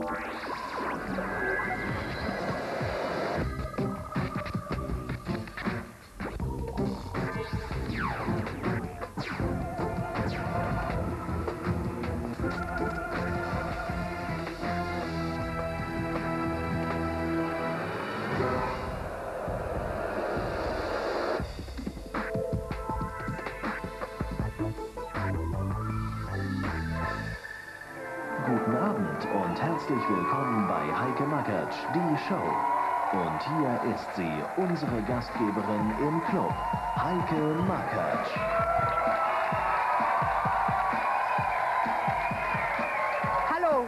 Guten Abend und herzlich willkommen bei Heike Makatsch, die Show. Und hier ist sie, unsere Gastgeberin im Club, Heike Makatsch. Hallo.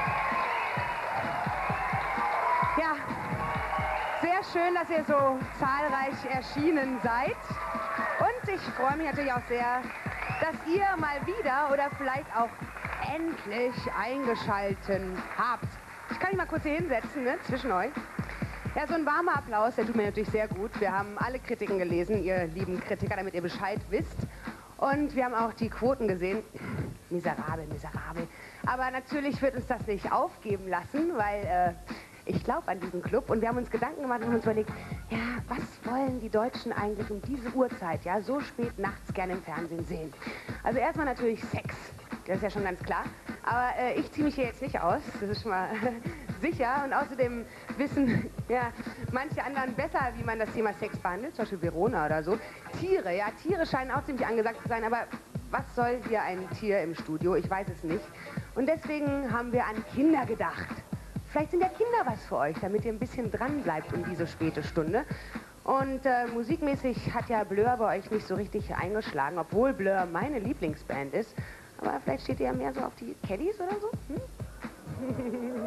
Ja, sehr schön, dass ihr so zahlreich erschienen seid. Und ich freue mich natürlich auch sehr, dass ihr mal wieder oder vielleicht auch endlich eingeschalten habt. Ich kann mich mal kurz hier hinsetzen, ne, zwischen euch. Ja, so ein warmer Applaus, der tut mir natürlich sehr gut. Wir haben alle Kritiken gelesen, ihr lieben Kritiker, damit ihr Bescheid wisst. Und wir haben auch die Quoten gesehen. Miserabel, miserabel. Aber natürlich wird uns das nicht aufgeben lassen, weil ich glaube an diesen Club. Und wir haben uns Gedanken gemacht und haben uns überlegt, ja, was wollen die Deutschen eigentlich um diese Uhrzeit, ja, so spät nachts gerne im Fernsehen sehen? Also erstmal natürlich Sex. Das ist ja schon ganz klar. Aber ich ziehe mich hier jetzt nicht aus, das ist schon mal sicher. Und außerdem wissen ja manche anderen besser, wie man das Thema Sex behandelt, zum Beispiel Verona oder so. Tiere, ja, Tiere scheinen auch ziemlich angesagt zu sein, aber was soll hier ein Tier im Studio? Ich weiß es nicht. Und deswegen haben wir an Kinder gedacht. Vielleicht sind ja Kinder was für euch, damit ihr ein bisschen dran bleibt um diese späte Stunde. Und musikmäßig hat ja Blur bei euch nicht so richtig eingeschlagen, obwohl Blur meine Lieblingsband ist. Aber vielleicht steht ihr ja mehr so auf die Kellys oder so? Hm?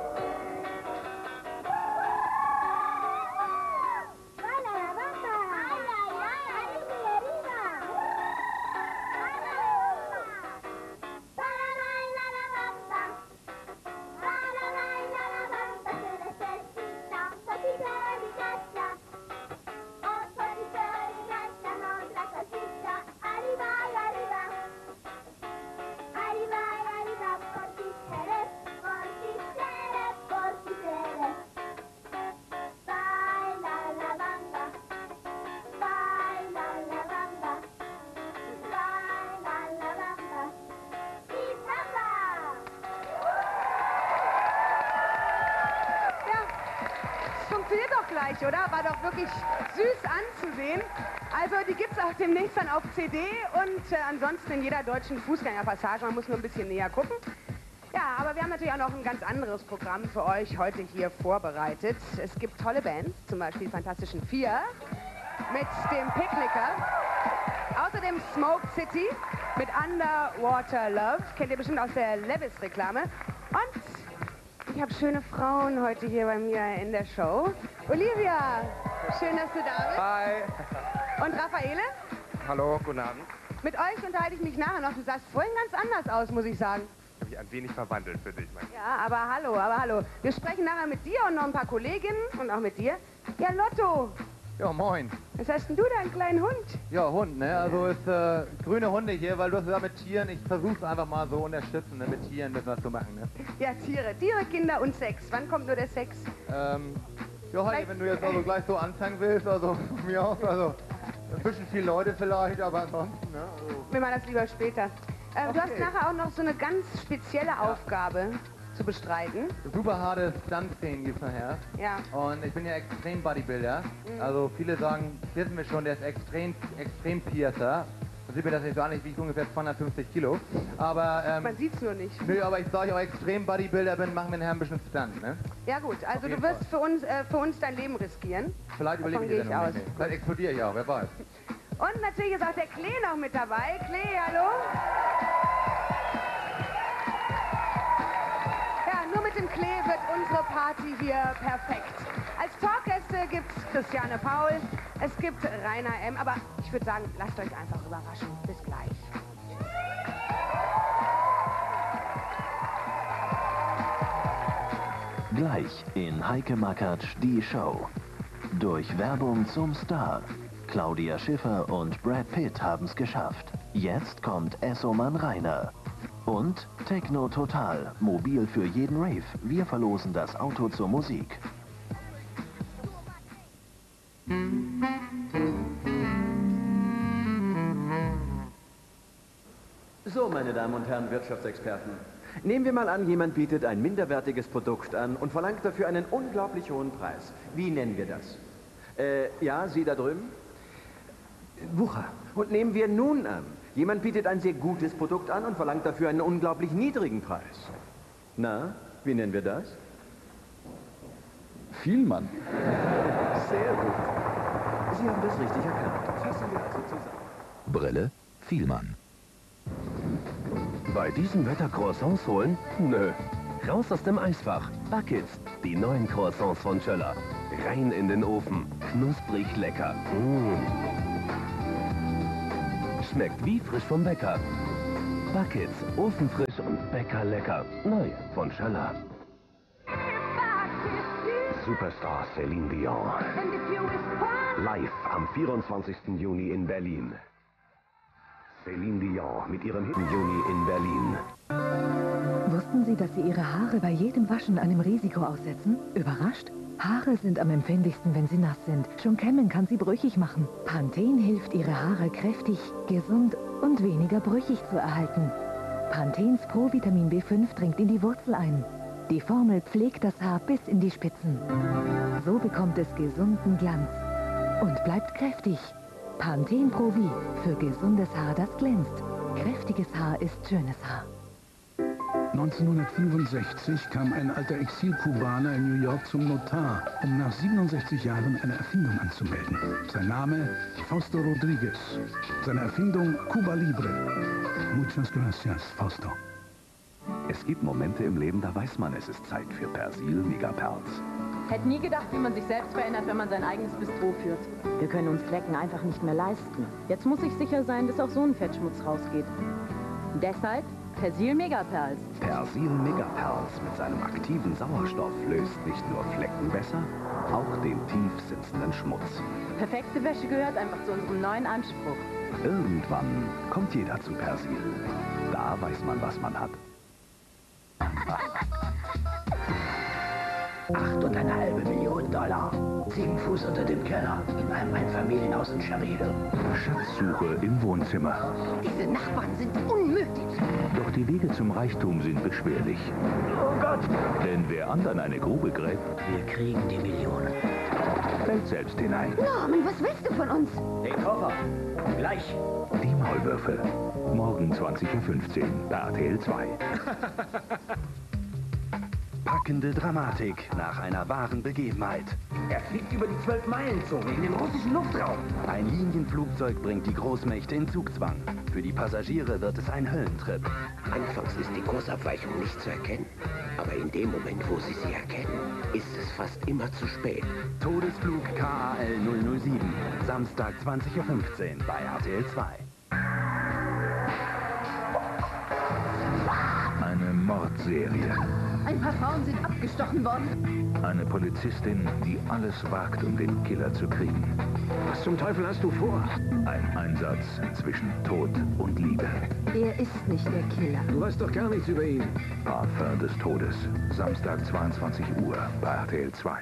Funktioniert doch gleich, oder? War doch wirklich süß anzusehen. Also die gibt es auch demnächst dann auf CD und ansonsten in jeder deutschen Fußgängerpassage. Man muss nur ein bisschen näher gucken. Ja, aber wir haben natürlich auch noch ein ganz anderes Programm für euch heute hier vorbereitet. Es gibt tolle Bands, zum Beispiel die Fantastischen Vier mit dem Picknicker. Außerdem Smoke City mit Underwater Love. Kennt ihr bestimmt aus der Levis-Reklame. Und ich habe schöne Frauen heute hier bei mir in der Show. Olivia, schön, dass du da bist. Hi. Und Raffaele? Hallo, guten Abend. Mit euch unterhalte ich mich nachher noch. Du sahst vorhin ganz anders aus, muss ich sagen. Ich habe mich ein wenig verwandelt für dich, mein Ja, aber hallo. Wir sprechen nachher mit dir und noch ein paar Kolleginnen und auch mit dir. Ja, Lotto, Ja, moin. was hast denn du da, einen kleinen Hund? Ja, Hund, ne? Also ist grüne Hunde hier, weil du hast gesagt mit Tieren, ich versuch's einfach mal so unterstützen, ne? Mit Tieren müssen wir was zu machen, ne? Ja, Tiere, Kinder und Sex. Wann kommt nur der Sex? Ja, Heike, wenn du jetzt also gleich so anfangen willst, also von mir aus, also ein bisschen viele Leute vielleicht, aber ansonsten, ne? Also. Wir machen das lieber später. Okay. Du hast nachher auch noch so eine ganz spezielle Aufgabe zu bestreiten. Super harte Stunt-Szenen gibt's nachher. Ja. Und ich bin ja extrem Bodybuilder. Also viele sagen, wissen wir schon, der ist extrem Piercer. Da sieht mir das nicht so an, ich wiege ungefähr 250 Kilo. Aber, Man sieht's nur nicht. nö, aber ich sage ich auch extrem Bodybuilder bin, machen wir nachher ein bisschen Stunt, ne? Ja gut, also du jeden wirst für uns dein Leben riskieren. Vielleicht überlebe Davon ich die gehe ich Sendung aus. nicht. Vielleicht explodiere ich auch, wer weiß. Und natürlich ist auch der Klee noch mit dabei. Klee, hallo? Ja, nur mit dem Klee wird unsere Party hier perfekt. Als Talkgäste gibt's Christiane Paul, es gibt Rainer M., aber ich würde sagen, lasst euch einfach überraschen. Bis gleich. Gleich in Heike Makatsch, die Show. Durch Werbung zum Star. Claudia Schiffer und Brad Pitt haben's geschafft. Jetzt kommt Essomann Rainer. Und Techno Total, mobil für jeden Rave. Wir verlosen das Auto zur Musik. So, meine Damen und Herren Wirtschaftsexperten. Nehmen wir mal an, jemand bietet ein minderwertiges Produkt an und verlangt dafür einen unglaublich hohen Preis. Wie nennen wir das? Ja, Sie da drüben? Wucher. Und nehmen wir nun an, jemand bietet ein sehr gutes Produkt an und verlangt dafür einen unglaublich niedrigen Preis. Na, wie nennen wir das? Vielmann. Sehr gut. Sie haben das richtig erkannt. Fassen wir also zusammen. Brille, Vielmann. Bei diesem Wetter Croissants holen? Nö. Raus aus dem Eisfach. Buckets, die neuen Croissants von Schöller. Rein in den Ofen. Knusprig lecker. Schmeckt wie frisch vom Bäcker. Buckets, ofenfrisch und bäckerlecker. Neu von Schöller. Superstar Céline Dion. Live am 24. Juni in Berlin. Céline Dion mit ihrem Hit im Juni in Berlin. Wussten Sie, dass Sie Ihre Haare bei jedem Waschen einem Risiko aussetzen? Überrascht? Haare sind am empfindlichsten, wenn sie nass sind. Schon kämmen kann sie brüchig machen. Pantene hilft, Ihre Haare kräftig, gesund und weniger brüchig zu erhalten. Pantenes Pro-Vitamin B5 dringt in die Wurzel ein. Die Formel pflegt das Haar bis in die Spitzen. So bekommt es gesunden Glanz und bleibt kräftig. Pantene Pro-V für gesundes Haar, das glänzt. Kräftiges Haar ist schönes Haar. 1965 kam ein alter Exil-Kubaner in New York zum Notar, um nach 67 Jahren eine Erfindung anzumelden. Sein Name Fausto Rodriguez. Seine Erfindung Cuba Libre. Muchas gracias, Fausto. Es gibt Momente im Leben, da weiß man, es ist Zeit für Persil Megaperls. Hätte nie gedacht, wie man sich selbst verändert, wenn man sein eigenes Bistro führt. Wir können uns Flecken einfach nicht mehr leisten. Jetzt muss ich sicher sein, dass auch so ein Fettschmutz rausgeht. Deshalb Persil Megaperls. Persil Megaperls mit seinem aktiven Sauerstoff löst nicht nur Flecken besser, auch den tief sitzenden Schmutz. Perfekte Wäsche gehört einfach zu unserem neuen Anspruch. Irgendwann kommt jeder zu Persil. Da weiß man, was man hat. 8,5 Millionen Dollar. 7 Fuß unter dem Keller. In einem Einfamilienhaus in Scharido. Schatzsuche im Wohnzimmer. Diese Nachbarn sind unmöglich. Doch die Wege zum Reichtum sind beschwerlich. Oh Gott! Denn wer anderen eine Grube gräbt, Wir kriegen die Millionen. fällt selbst hinein. Norman, was willst du von uns? Den Koffer. Gleich. Die Maulwürfe. Morgen 20:15 Uhr bei RTL 2. Packende Dramatik nach einer wahren Begebenheit. Er fliegt über die 12-Meilen-Zone in den russischen Luftraum. Ein Linienflugzeug bringt die Großmächte in Zugzwang. Für die Passagiere wird es ein Höllentrip. Anfangs ist die Kursabweichung nicht zu erkennen. Aber in dem Moment, wo Sie sie erkennen, ist es fast immer zu spät. Todesflug KAL 007. Samstag 20:15 Uhr bei RTL 2. Eine Mordserie. Ein paar Frauen sind abgestochen worden. Eine Polizistin, die alles wagt, um den Killer zu kriegen. Was zum Teufel hast du vor? Ein Einsatz zwischen Tod und Liebe. Er ist nicht der Killer. Du weißt doch gar nichts über ihn. Parfum des Todes. Samstag 22 Uhr bei RTL 2.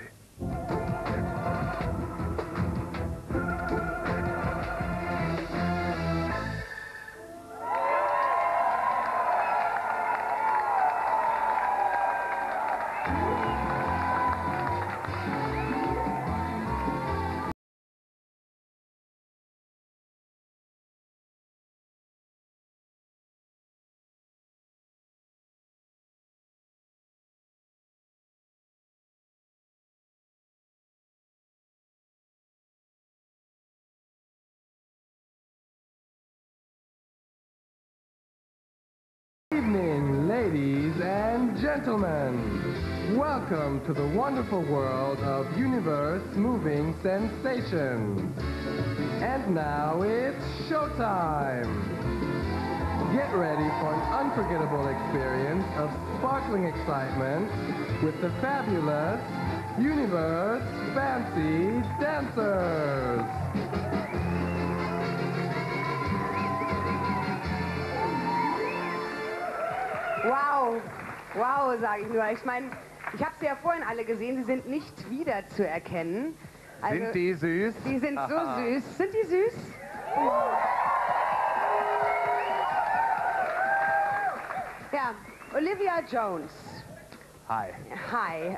Evening, ladies and gentlemen. Welcome to the wonderful world of universe-moving sensations. And now it's showtime. Get ready for an unforgettable experience of sparkling excitement with the fabulous Universe Fancy Dancers. Wow, wow, sage ich nur. Ich meine, ich habe sie ja vorhin alle gesehen, sie sind nicht wiederzuerkennen. Also, sind die süß? Die sind so süß. Sind die süß? Ja, Olivia Jones. Hi. Hi.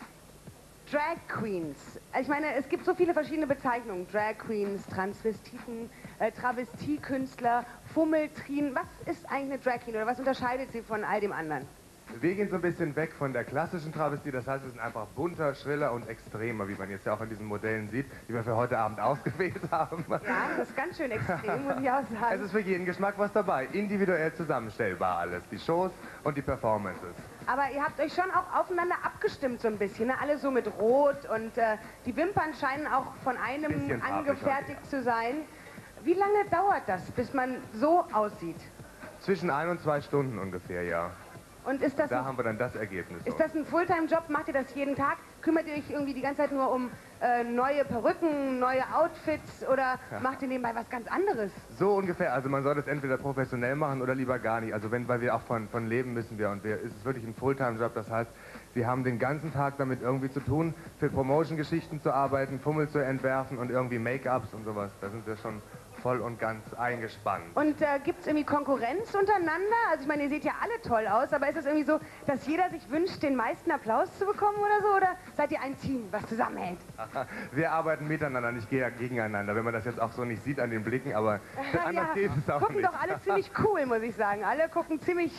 Drag Queens. Ich meine, es gibt so viele verschiedene Bezeichnungen. Drag Queens, Transvestiten, Travestiekünstler, Fummeltrien. Was ist eigentlich eine Drag Queen oder was unterscheidet sie von all dem anderen? Wir gehen so ein bisschen weg von der klassischen Travestie, das heißt, wir sind einfach bunter, schriller und extremer, wie man jetzt ja auch in diesen Modellen sieht, die wir für heute Abend ausgewählt haben. Ja, das ist ganz schön extrem, muss ich auch sagen. Es ist für jeden Geschmack was dabei, individuell zusammenstellbar alles, die Shows und die Performances. Aber ihr habt euch schon auch aufeinander abgestimmt so ein bisschen, ne? Alle so mit Rot und die Wimpern scheinen auch von einem angefertigt zu sein. Wie lange dauert das, bis man so aussieht? Zwischen 1 und 2 Stunden ungefähr, ja. Und ist das da haben wir dann das Ergebnis. Ist das ein Fulltime-Job? Macht ihr das jeden Tag? Kümmert ihr euch irgendwie die ganze Zeit nur um neue Perücken, neue Outfits oder macht ihr nebenbei was ganz anderes? So ungefähr. Also man soll das entweder professionell machen oder lieber gar nicht. Also weil wir auch von leben müssen wir und es ist wirklich ein Fulltime-Job. Das heißt, wir haben den ganzen Tag damit irgendwie zu tun, für Promotion-Geschichten zu arbeiten, Fummel zu entwerfen und irgendwie Make-ups und sowas. Da sind wir schon voll und ganz eingespannt. Und gibt es irgendwie Konkurrenz untereinander? Also ich meine, ihr seht ja alle toll aus, aber ist es irgendwie so, dass jeder sich wünscht, den meisten Applaus zu bekommen oder so? Oder seid ihr ein Team, was zusammenhält? Wir arbeiten miteinander, nicht gegeneinander, wenn man das jetzt auch so nicht sieht an den Blicken, aber anders geht es auch gucken nicht. Doch alle ziemlich cool, muss ich sagen. Alle gucken ziemlich...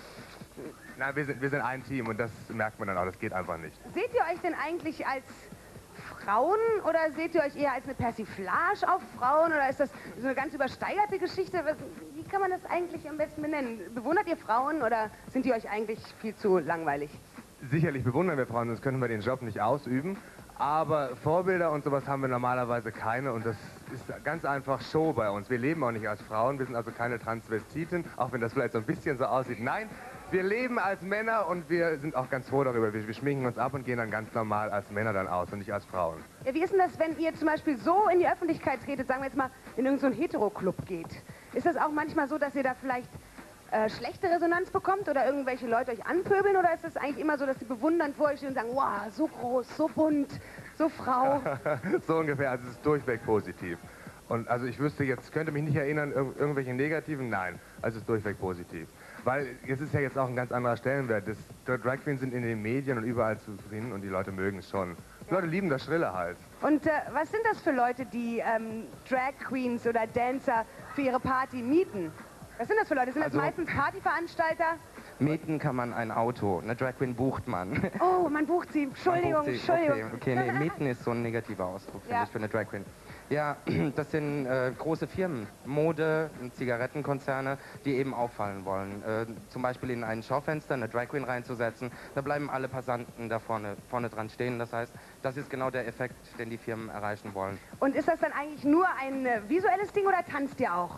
Nein, wir sind ein Team und das merkt man dann auch, das geht einfach nicht. Seht ihr euch denn eigentlich als Frauen oder seht ihr euch eher als eine Persiflage auf Frauen oder ist das so eine ganz übersteigerte Geschichte? Wie kann man das eigentlich am besten benennen? Bewundert ihr Frauen oder sind die euch eigentlich viel zu langweilig? Sicherlich bewundern wir Frauen, sonst könnten wir den Job nicht ausüben. Aber Vorbilder und sowas haben wir normalerweise keine und das ist ganz einfach Show bei uns. Wir leben auch nicht als Frauen, wir sind also keine Transvestiten, auch wenn das vielleicht so ein bisschen so aussieht. Nein, wir leben als Männer und wir sind auch ganz froh darüber. Wir schminken uns ab und gehen dann ganz normal als Männer dann aus und nicht als Frauen. Ja, wie ist denn das, wenn ihr zum Beispiel so in die Öffentlichkeit tretet, sagen wir jetzt mal, in irgendeinen so Hetero-Club geht? Ist das auch manchmal so, dass ihr da vielleicht schlechte Resonanz bekommt oder irgendwelche Leute euch anpöbeln oder ist es eigentlich immer so, dass sie bewundernd vor euch stehen und sagen, wow, so groß, so bunt, so Frau? So ungefähr, also es ist durchweg positiv. Und also ich wüsste jetzt, könnte mich nicht erinnern, irgendwelche negativen, nein, also es ist durchweg positiv. Weil es ist ja jetzt auch ein ganz anderer Stellenwert. Drag Queens sind in den Medien und überall zu finden und die Leute mögen es schon. Die Leute lieben das Schrille halt. Und was sind das für Leute, die Drag Queens oder Dancer für ihre Party mieten? Was sind das für Leute? Sind das meistens Partyveranstalter? Mieten kann man ein Auto, eine Drag Queen bucht man. Oh, man bucht sie. Entschuldigung, Entschuldigung. Okay, nee, mieten ist so ein negativer Ausdruck, finde ich, für eine Drag Queen. Ja, das sind große Firmen, Mode, Zigarettenkonzerne, die eben auffallen wollen. Zum Beispiel in ein Schaufenster eine Drag Queen reinzusetzen, da bleiben alle Passanten da vorne dran stehen. Das heißt, das ist genau der Effekt, den die Firmen erreichen wollen. Und ist das dann eigentlich nur ein visuelles Ding oder tanzt ihr auch?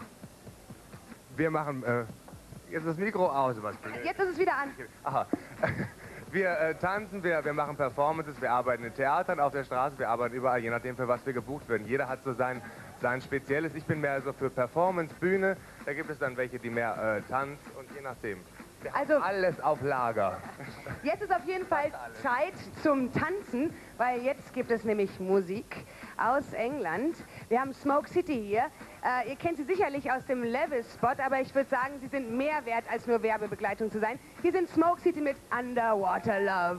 Wir machen, jetzt ist das Mikro aus, was? Jetzt ist es wieder an. Aha. Wir tanzen, wir machen Performances, wir arbeiten in Theatern, auf der Straße, wir arbeiten überall, je nachdem, für was wir gebucht werden. Jeder hat so sein Spezielles. Ich bin mehr so für Performance, Bühne. Da gibt es dann welche, die mehr Tanz und je nachdem. Wir haben alles auf Lager. Jetzt ist auf jeden Fall Zeit zum Tanzen, weil jetzt gibt es nämlich Musik aus England. Wir haben Smoke City hier. Ihr kennt sie sicherlich aus dem Level-Spot, aber ich würde sagen, sie sind mehr wert, als nur Werbebegleitung zu sein. Hier sind Smoke City mit Underwater Love.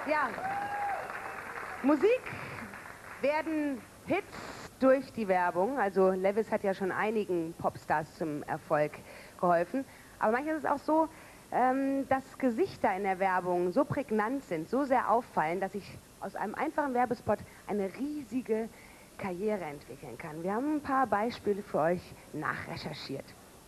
Ja, Musik werden Hits durch die Werbung. Also Levis hat ja schon einigen Popstars zum Erfolg geholfen. Aber manchmal ist es auch so, dass Gesichter in der Werbung so prägnant sind, so sehr auffallen, dass sich aus einem einfachen Werbespot eine riesige Karriere entwickeln kann. Wir haben ein paar Beispiele für euch nachrecherchiert.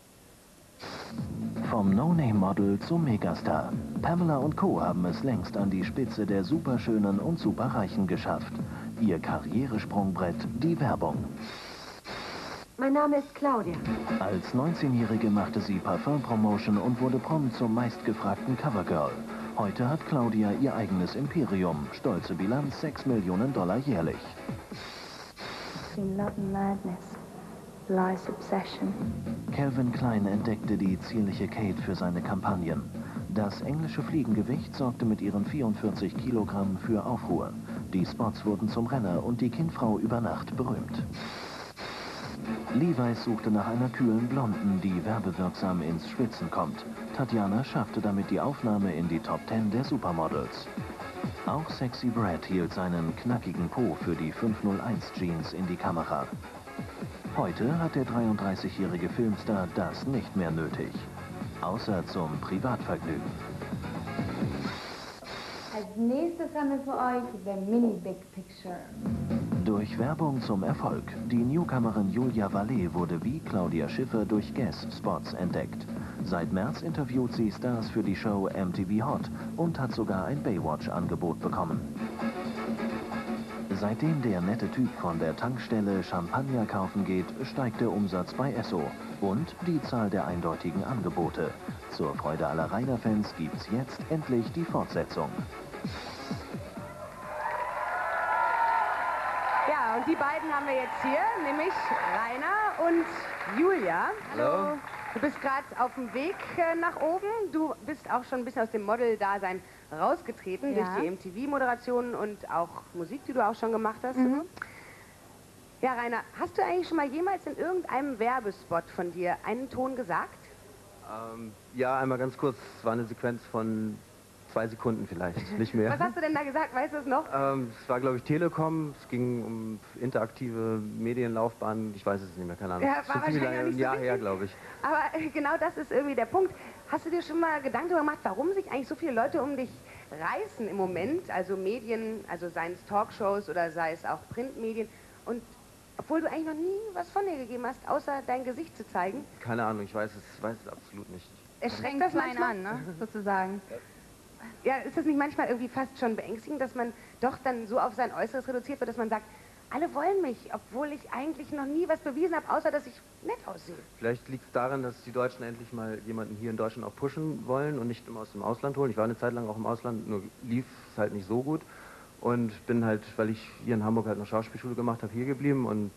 Vom No-Name-Model zum Megastar. Pamela und Co. haben es längst an die Spitze der Superschönen und Superreichen geschafft. Ihr Karrieresprungbrett, die Werbung. Mein Name ist Claudia. Als 19-Jährige machte sie Parfum-Promotion und wurde prompt zum meistgefragten Covergirl. Heute hat Claudia ihr eigenes Imperium. Stolze Bilanz, $6 Millionen jährlich. In love and madness lies obsession. Calvin Klein entdeckte die zierliche Kate für seine Kampagnen. Das englische Fliegengewicht sorgte mit ihren 44 Kilogramm für Aufruhr. Die Spots wurden zum Renner und die Kindfrau über Nacht berühmt. Levi's suchte nach einer kühlen Blonden, die werbewirksam ins Schwitzen kommt. Tatjana schaffte damit die Aufnahme in die Top 10 der Supermodels. Auch Sexy Brad hielt seinen knackigen Po für die 501 Jeans in die Kamera. Heute hat der 33-jährige Filmstar das nicht mehr nötig. Außer zum Privatvergnügen. Als nächstes haben wir für euch The Mini Big Picture. Durch Werbung zum Erfolg. Die Newcomerin Julia Vallet wurde wie Claudia Schiffer durch Guess-Spots entdeckt. Seit März interviewt sie Stars für die Show MTV Hot und hat sogar ein Baywatch-Angebot bekommen. Seitdem der nette Typ von der Tankstelle Champagner kaufen geht, steigt der Umsatz bei Esso und die Zahl der eindeutigen Angebote. Zur Freude aller Rainer-Fans gibt's jetzt endlich die Fortsetzung. Ja, und die beiden haben wir jetzt hier, nämlich Rainer und Julia. Hallo. Du bist gerade auf dem Weg nach oben. Du bist auch schon ein bisschen aus dem Model-Dasein rausgetreten durch die MTV-Moderation und auch Musik, die du auch schon gemacht hast. Ja, Rainer, hast du eigentlich schon mal jemals in irgendeinem Werbespot von dir einen Ton gesagt? Ja, einmal ganz kurz. Es war eine Sequenz von 2 Sekunden vielleicht, nicht mehr. Was hast du denn da gesagt? Weißt du es noch? Es war, glaube ich, Telekom. Es ging um interaktive Medienlaufbahnen. Ich weiß es nicht mehr, keine Ahnung. Ja, war wahrscheinlich auch nicht so Jahr her, wichtig. glaube ich. Aber genau das ist irgendwie der Punkt. Hast du dir schon mal Gedanken darüber gemacht, warum sich eigentlich so viele Leute um dich reißen im Moment? Also Medien, also seien es Talkshows oder sei es auch Printmedien. Und obwohl du eigentlich noch nie was von dir gegeben hast, außer dein Gesicht zu zeigen? Keine Ahnung, ich weiß es absolut nicht. Erschreckt das manchmal an, ne? Sozusagen. Ja, ist das nicht manchmal irgendwie fast schon beängstigend, dass man doch dann so auf sein Äußeres reduziert wird, dass man sagt, alle wollen mich, obwohl ich eigentlich noch nie was bewiesen habe, außer dass ich nett aussehe? Vielleicht liegt es daran, dass die Deutschen endlich mal jemanden hier in Deutschland auch pushen wollen und nicht immer aus dem Ausland holen. Ich war eine Zeit lang auch im Ausland, nur lief es halt nicht so gut. Und bin halt, weil ich hier in Hamburg halt eine Schauspielschule gemacht habe, hier geblieben und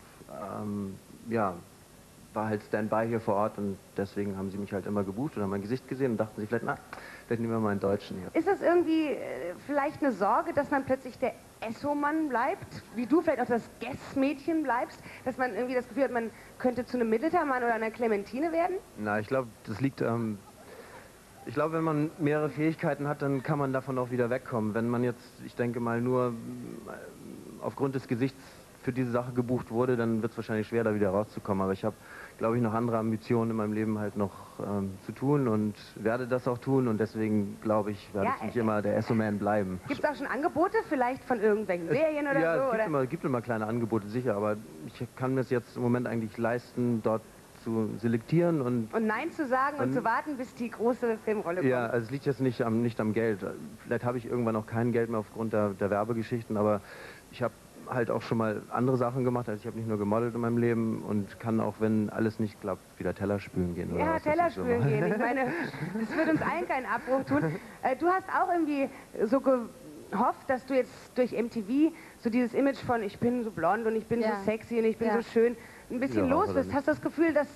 ja, war halt Standby hier vor Ort und deswegen haben sie mich halt immer gebucht und haben mein Gesicht gesehen und dachten sich vielleicht, na, vielleicht nehmen wir mal einen Deutschen hier. Ist das irgendwie vielleicht eine Sorge, dass man plötzlich der Esso-Mann bleibt, wie du vielleicht auch das Guess-Mädchen bleibst, dass man irgendwie das Gefühl hat, man könnte zu einem Militermann oder einer Clementine werden? Na, ich glaube, das liegt, ich glaube, wenn man mehrere Fähigkeiten hat, dann kann man davon auch wieder wegkommen. Wenn man jetzt, ich denke mal, nur aufgrund des Gesichts für diese Sache gebucht wurde, dann wird es wahrscheinlich schwer, da wieder rauszukommen. Aber ich habe, glaube ich, noch andere Ambitionen in meinem Leben halt noch zu tun und werde das auch tun. Und deswegen, glaube ich, werde ich nicht immer der Esso-Man bleiben. Gibt es auch schon Angebote vielleicht von irgendwelchen Serien oder ja, so? Ja, es gibt immer kleine Angebote, sicher. Aber ich kann mir es jetzt im Moment eigentlich leisten, dort zu selektieren und Nein zu sagen und zu warten, bis die große Filmrolle kommt. Ja, also es liegt jetzt nicht am Geld. Vielleicht habe ich irgendwann auch kein Geld mehr aufgrund der Werbegeschichten, aber ich habe halt auch schon mal andere Sachen gemacht. Also ich habe nicht nur gemodelt in meinem Leben und kann auch, wenn alles nicht klappt, wieder Teller spülen gehen. Oder ja, was Teller spülen gehen. Ich meine, das wird uns allen keinen Abbruch tun. Du hast auch irgendwie so gehofft, dass du jetzt durch MTV so dieses Image von ich bin so blond und ich bin so sexy und ich bin so schön ein bisschen los bist. Hast du das Gefühl, dass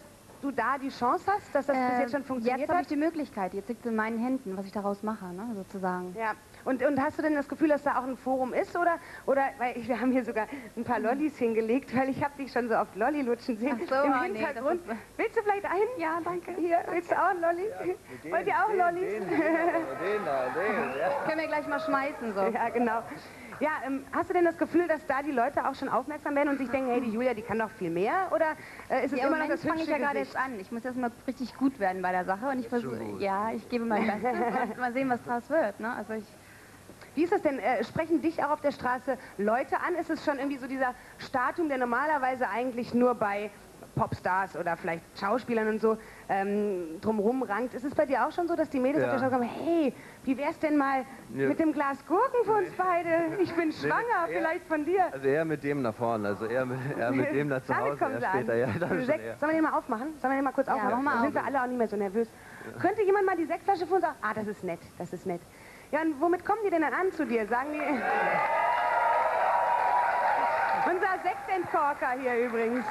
du da die Chance hast, dass das bis jetzt schon funktioniert Jetzt habe ich die Möglichkeit, jetzt liegt es in meinen Händen, was ich daraus mache, ne, sozusagen. Ja, und hast du denn das Gefühl, dass da auch ein Forum ist? Oder weil wir haben hier sogar ein paar Lollis hingelegt, weil ich habe dich schon so oft Lolli lutschen sehen Ach so, im nee, Hintergrund. das ist... Willst du vielleicht einen? Ja, danke. Hier, willst du auch einen Lolli? Ja, wollt ihr auch Lollis? Können wir gleich mal schmeißen, so. Ja, genau. Ja, hast du denn das Gefühl, dass da die Leute auch schon aufmerksam werden und sich denken, hey, die Julia, die kann doch viel mehr? Oder ist es immer noch das fange ich ja gerade Gesicht? jetzt an. Ich muss erst mal richtig gut werden bei der Sache und ich versuche, ja, ich gebe mein Bestes und mal sehen, was draus wird, ne? Also wie ist das denn? Sprechen dich auch auf der Straße Leute an? Ist es schon irgendwie so dieser Statum, der normalerweise eigentlich nur bei Popstars oder vielleicht Schauspielern und so drumherum rankt? Ist es bei dir auch schon so, dass die Mädels auf der Straße kommen, hey, wie wär's denn mal mit dem Glas Gurken für uns beide? Ich bin schwanger, vielleicht von dir. Also eher mit dem nach vorne, also eher mit dem da zu Hause, eher später. Ja, Sollen wir den mal aufmachen? Sollen wir den mal kurz aufmachen? mach mal Dann sind wir alle auch nicht mehr so nervös. Könnte jemand mal die Sektflasche für uns auch... Ah, das ist nett, das ist nett. Ja, und womit kommen die denn dann an zu dir? Sagen die... Unser Sektentkorker hier übrigens.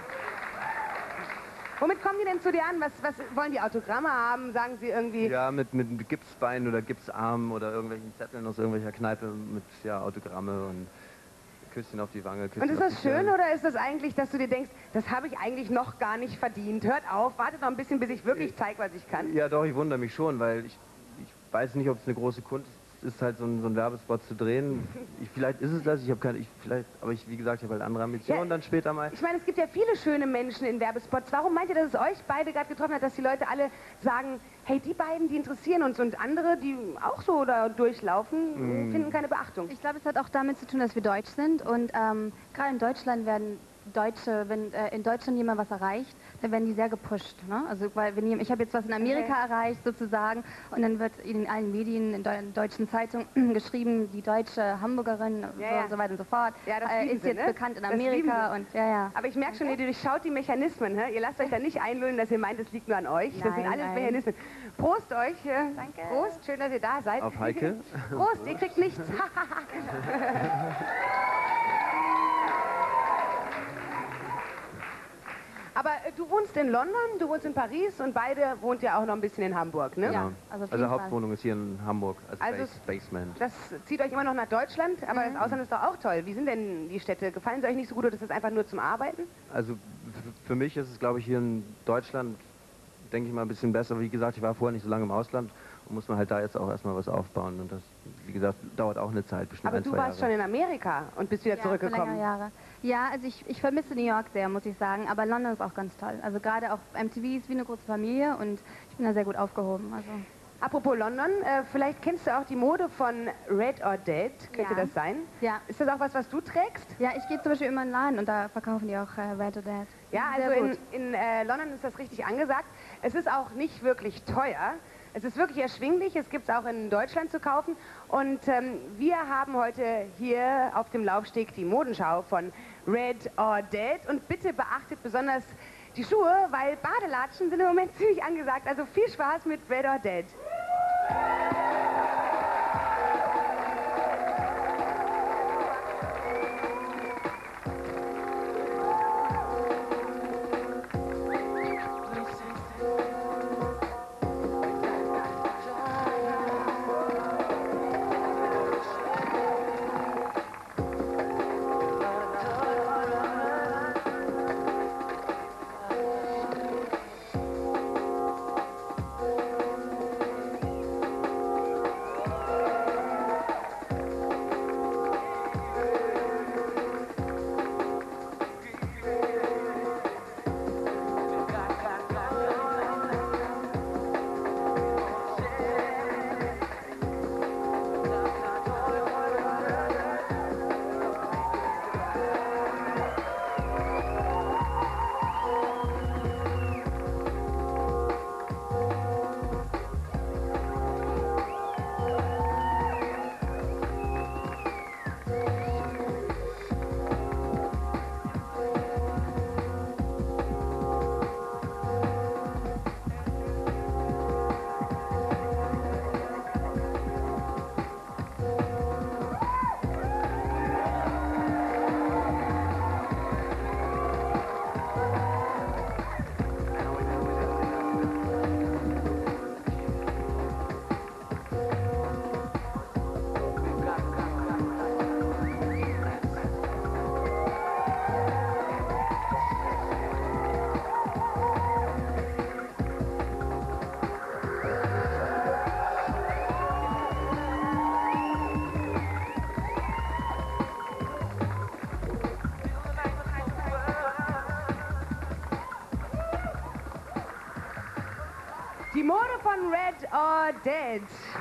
Womit kommen die denn zu dir an? Was wollen die Autogramme haben? Sagen sie irgendwie... Ja, mit Gipsbeinen oder Gipsarmen oder irgendwelchen Zetteln aus irgendwelcher Kneipe mit Autogramme und Küsschen auf die Wange. Und ist das schön oder ist das eigentlich, dass du dir denkst, das habe ich eigentlich noch gar nicht verdient? Hört auf, wartet noch ein bisschen, bis ich wirklich zeige, was ich kann. Ja, doch, ich wundere mich schon, weil ich weiß nicht, ob es eine große Kunst ist, halt so einen Werbespot zu drehen. Vielleicht ist es das, aber wie gesagt, ich habe halt andere Ambitionen dann später mal. Ich meine, es gibt ja viele schöne Menschen in Werbespots. Warum meint ihr, dass es euch beide gerade getroffen hat, dass die Leute alle sagen, hey, die beiden, die interessieren uns und andere, die auch so da durchlaufen, finden keine Beachtung? ich glaube, es hat auch damit zu tun, dass wir deutsch sind und gerade in Deutschland werden Deutsche, wenn in Deutschland jemand was erreicht, dann werden die sehr gepusht. Ne? Also, weil ich habe jetzt was in Amerika erreicht sozusagen und dann wird in allen Medien, in deutschen Zeitungen geschrieben, die deutsche Hamburgerin und so weiter und so fort ist jetzt bekannt in Amerika und Aber ich merke schon, ihr durchschaut die Mechanismen. Ihr lasst euch da nicht einlullen, dass ihr meint, es liegt nur an euch. Das sind alles Mechanismen. Prost euch. Danke. Prost, schön, dass ihr da seid. Auf Heike. Prost, ihr kriegt nichts. Aber du wohnst in London, du wohnst in Paris und beide wohnt ja auch noch ein bisschen in Hamburg, ne? Ja, also Hauptwohnung ist hier in Hamburg, also Basement. Das zieht euch immer noch nach Deutschland, aber das Ausland ist doch auch toll. Wie sind denn die Städte? Gefallen sie euch nicht so gut oder ist das einfach nur zum Arbeiten? Also für mich ist es, glaube ich, hier in Deutschland, denke ich mal, ein bisschen besser. Wie gesagt, ich war vorher nicht so lange im Ausland und muss man halt da jetzt auch erstmal was aufbauen und das, wie gesagt, dauert auch eine Zeit, bestimmt aber ein, 2 Jahre. Aber du warst schon in Amerika und bist wieder zurückgekommen. Längere Jahre. Ja, also ich vermisse New York sehr, muss ich sagen, aber London ist auch ganz toll. Also gerade auch MTV ist wie eine große Familie und ich bin da sehr gut aufgehoben. Also. Apropos London, vielleicht kennst du auch die Mode von Red or Dead, könnte das sein? Ja. Ist das auch was du trägst? Ja, ich gehe zum Beispiel immer in den Laden und da verkaufen die auch Red or Dead. Ja, also in London ist das richtig angesagt. Es ist auch nicht wirklich teuer. Es ist wirklich erschwinglich, es gibt es auch in Deutschland zu kaufen. Und wir haben heute hier auf dem Laufsteg die Modenschau von Red or Dead. Und bitte beachtet besonders die Schuhe, weil Badelatschen sind im Moment ziemlich angesagt. Also viel Spaß mit Red or Dead. Die Mode von Red or Dead.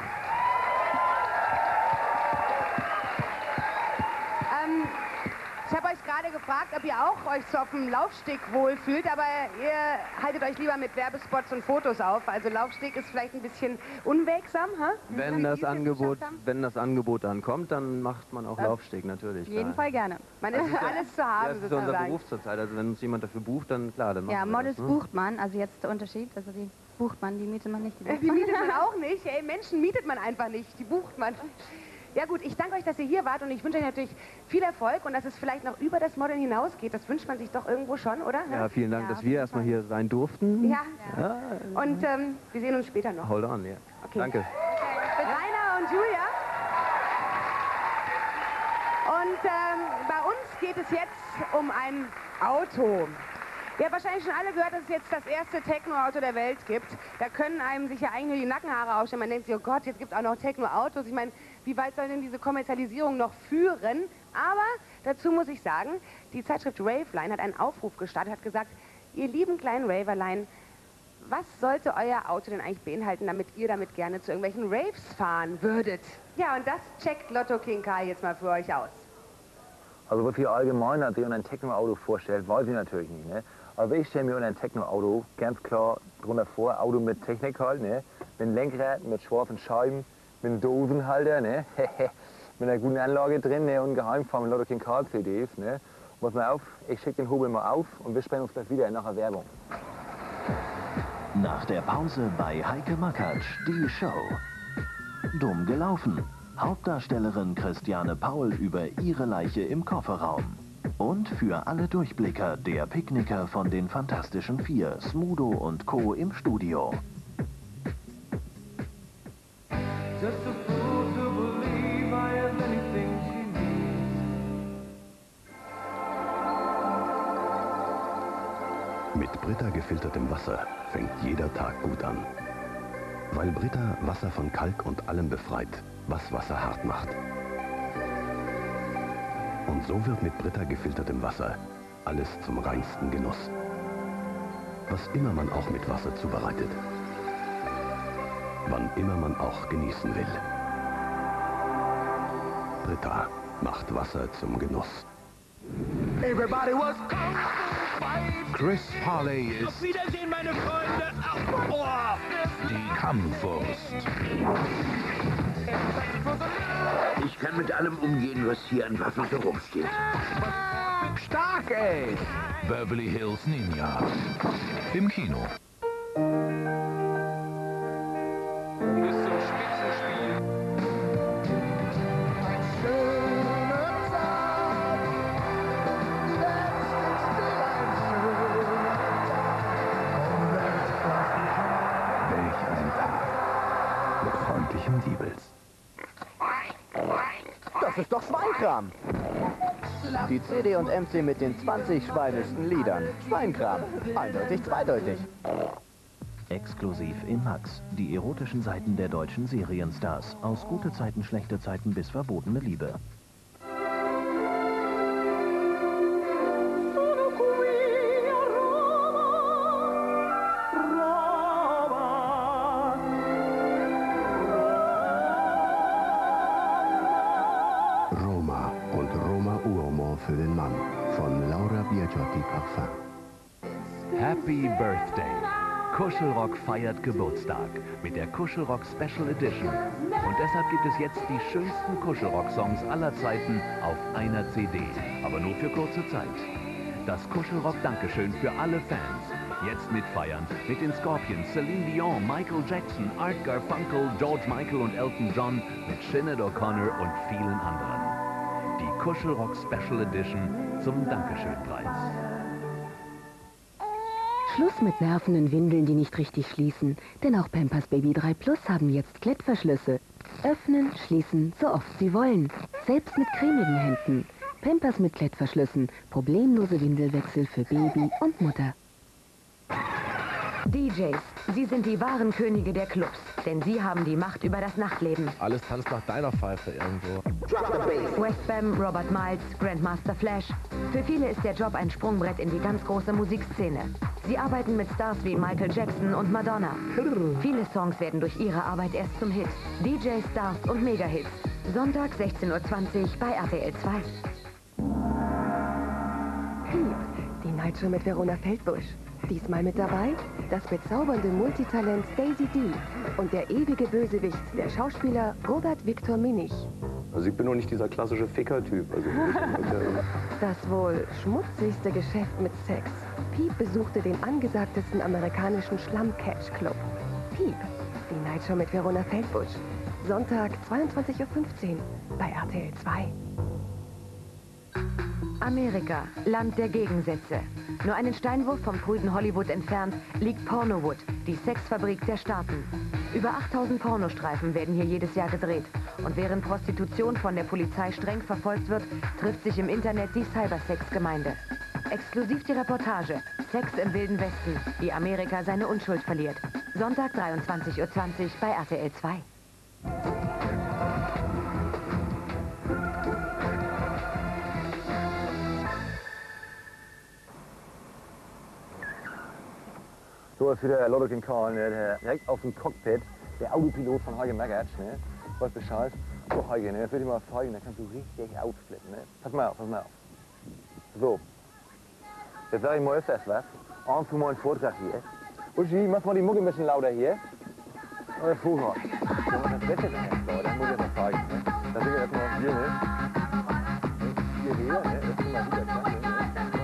Ich habe euch gerade gefragt, ob ihr auch euch so auf dem Laufsteg wohlfühlt, aber ihr haltet euch lieber mit Werbespots und Fotos auf. Also Laufsteg ist vielleicht ein bisschen unwegsam, ha? Wenn das Angebot dann kommt, dann macht man auch Laufsteg natürlich. Auf jeden Fall gerne. Man ist für alles zu haben, das ist unser Beruf zurzeit. Also wenn uns jemand dafür bucht, dann klar, dann machen wir Models das, ne? bucht man, also jetzt der Unterschied, also die bucht man, die mietet man nicht. Die mietet man auch nicht. Ey, Menschen mietet man einfach nicht, die bucht man. Ja gut, ich danke euch, dass ihr hier wart und ich wünsche euch natürlich viel Erfolg und dass es vielleicht noch über das Modeln hinausgeht. Das wünscht man sich doch irgendwo schon, oder? Ja, vielen Dank, dass wir erstmal hier sein durften. Ja. Und wir sehen uns später noch. Hold on, ja. Okay. Danke. Rainer und Julia. Und bei uns geht es jetzt um ein Auto. Ihr habt wahrscheinlich schon alle gehört, dass es jetzt das erste Techno-Auto der Welt gibt. Da können einem sich ja eigentlich nur die Nackenhaare aufstellen. Man denkt sich, oh Gott, jetzt gibt es auch noch Techno-Autos. Ich meine, wie weit soll denn diese Kommerzialisierung noch führen? Aber dazu muss ich sagen, die Zeitschrift Raveline hat einen Aufruf gestartet, hat gesagt, ihr lieben kleinen Raverlein, was sollte euer Auto denn eigentlich beinhalten, damit ihr damit gerne zu irgendwelchen Raves fahren würdet? Ja, und das checkt Lotto King Kai jetzt mal für euch aus. Also was ihr allgemein sich unter ein Techno-Auto vorstellt, weiß ich natürlich nicht, ne? Aber ich stelle mir unter ein Techno-Auto ganz klar drunter vor, Auto mit Technik halt, ne? Mit einem Lenkrad, mit schwarzen Scheiben, mit einem Dosenhalter, ne? Mit einer guten Anlage drin, ne? Und Geheimform Lotto King Kai CDs, ne? Pass mal auf, ich schicke den Hobel mal auf und wir sprechen uns gleich wieder nach der Werbung. Nach der Pause bei Heike Makatsch, die Show. Dumm gelaufen. Hauptdarstellerin Christiane Paul über ihre Leiche im Kofferraum. Und für alle Durchblicker der Picknicker von den Fantastischen Vier, Smudo und Co. im Studio. Mit Brita gefiltertem Wasser fängt jeder Tag gut an. Weil Brita Wasser von Kalk und allem befreit, was Wasser hart macht. Und so wird mit Brita gefiltertem Wasser alles zum reinsten Genuss. Was immer man auch mit Wasser zubereitet. Wann immer man auch genießen will. Brita macht Wasser zum Genuss. Everybody was Chris Farley ist Auf Wiedersehen, meine Freunde. Oh. die Kammwurst. Ich kann mit allem umgehen, was hier an Waffen so rumsteht. Stark, ey! Beverly Hills Ninja. Im Kino. Bis zum Spitzenspiel. Welch ein Tag. Mit freundlichem Diebels. Das ist doch Schweinkram. Die CD und MC mit den 20 schweinischsten Liedern. Schweinkram. Eindeutig, zweideutig. Exklusiv in Max. Die erotischen Seiten der deutschen Serienstars. Aus gute Zeiten, schlechte Zeiten bis verbotene Liebe. Roma und Roma Uomo für den Mann von Laura Biagiotti Parfum. Happy Birthday! Kuschelrock feiert Geburtstag mit der Kuschelrock Special Edition. Und deshalb gibt es jetzt die schönsten Kuschelrock-Songs aller Zeiten auf einer CD. Aber nur für kurze Zeit. Das Kuschelrock-Dankeschön für alle Fans. Jetzt mitfeiern mit den Scorpions, Celine Dion, Michael Jackson, Art Garfunkel, George Michael und Elton John, mit Sinead O'Connor und vielen anderen. Die Kuschelrock Special Edition zum Dankeschönpreis. Schluss mit nervenden Windeln, die nicht richtig schließen. Denn auch Pampers Baby 3 Plus haben jetzt Klettverschlüsse. Öffnen, schließen, so oft sie wollen. Selbst mit cremigen Händen. Pampers mit Klettverschlüssen. Problemlose Windelwechsel für Baby und Mutter. DJs, Sie sind die wahren Könige der Clubs, denn Sie haben die Macht über das Nachtleben. Alles tanzt nach deiner Pfeife irgendwo. Westbam, Robert Miles, Grandmaster Flash. Für viele ist der Job ein Sprungbrett in die ganz große Musikszene. Sie arbeiten mit Stars wie Michael Jackson und Madonna. Viele Songs werden durch ihre Arbeit erst zum Hit. DJ Stars und Mega-Hits. Sonntag 16:20 Uhr bei RTL 2. Piep, die Nightshow mit Verona Feldbusch. Diesmal mit dabei das bezaubernde Multitalent Daisy D und der ewige Bösewicht, der Schauspieler Robert Viktor Minich. Also ich bin noch nicht dieser klassische Ficker-Typ. Also Das wohl schmutzigste Geschäft mit Sex. Piep besuchte den angesagtesten amerikanischen Schlamm-Catch-Club. Piep, die Nightshow mit Verona Feldbusch. Sonntag 22:15 Uhr bei RTL 2. Amerika, Land der Gegensätze. Nur einen Steinwurf vom prüden Hollywood entfernt liegt Pornowood, die Sexfabrik der Staaten. Über 8000 Pornostreifen werden hier jedes Jahr gedreht. Und während Prostitution von der Polizei streng verfolgt wird, trifft sich im Internet die Cybersex-Gemeinde. Exklusiv die Reportage Sex im Wilden Westen, wie Amerika seine Unschuld verliert. Sonntag 23:20 Uhr bei RTL 2. So ist wieder der Lotto King Karl, ne, der direkt auf dem Cockpit, der Autopilot von Heike Magatsch, ne, weiß Bescheid. So Heike, ne, das will ich mal zeigen, da kannst du richtig ausflippen, ne. Pass mal auf, pass mal auf. So, jetzt sag ich mal öfters was, abends für mal einen Vortrag hier. Uschi, mach mal die Mucke ein bisschen lauter hier. Oder Vortrag. Das Wetter ist jetzt da, das muss ich jetzt mal zeigen, ne. Da sind wir erstmal hier, ne. Hier wieder, ne, das ist immer wieder klasse, ne.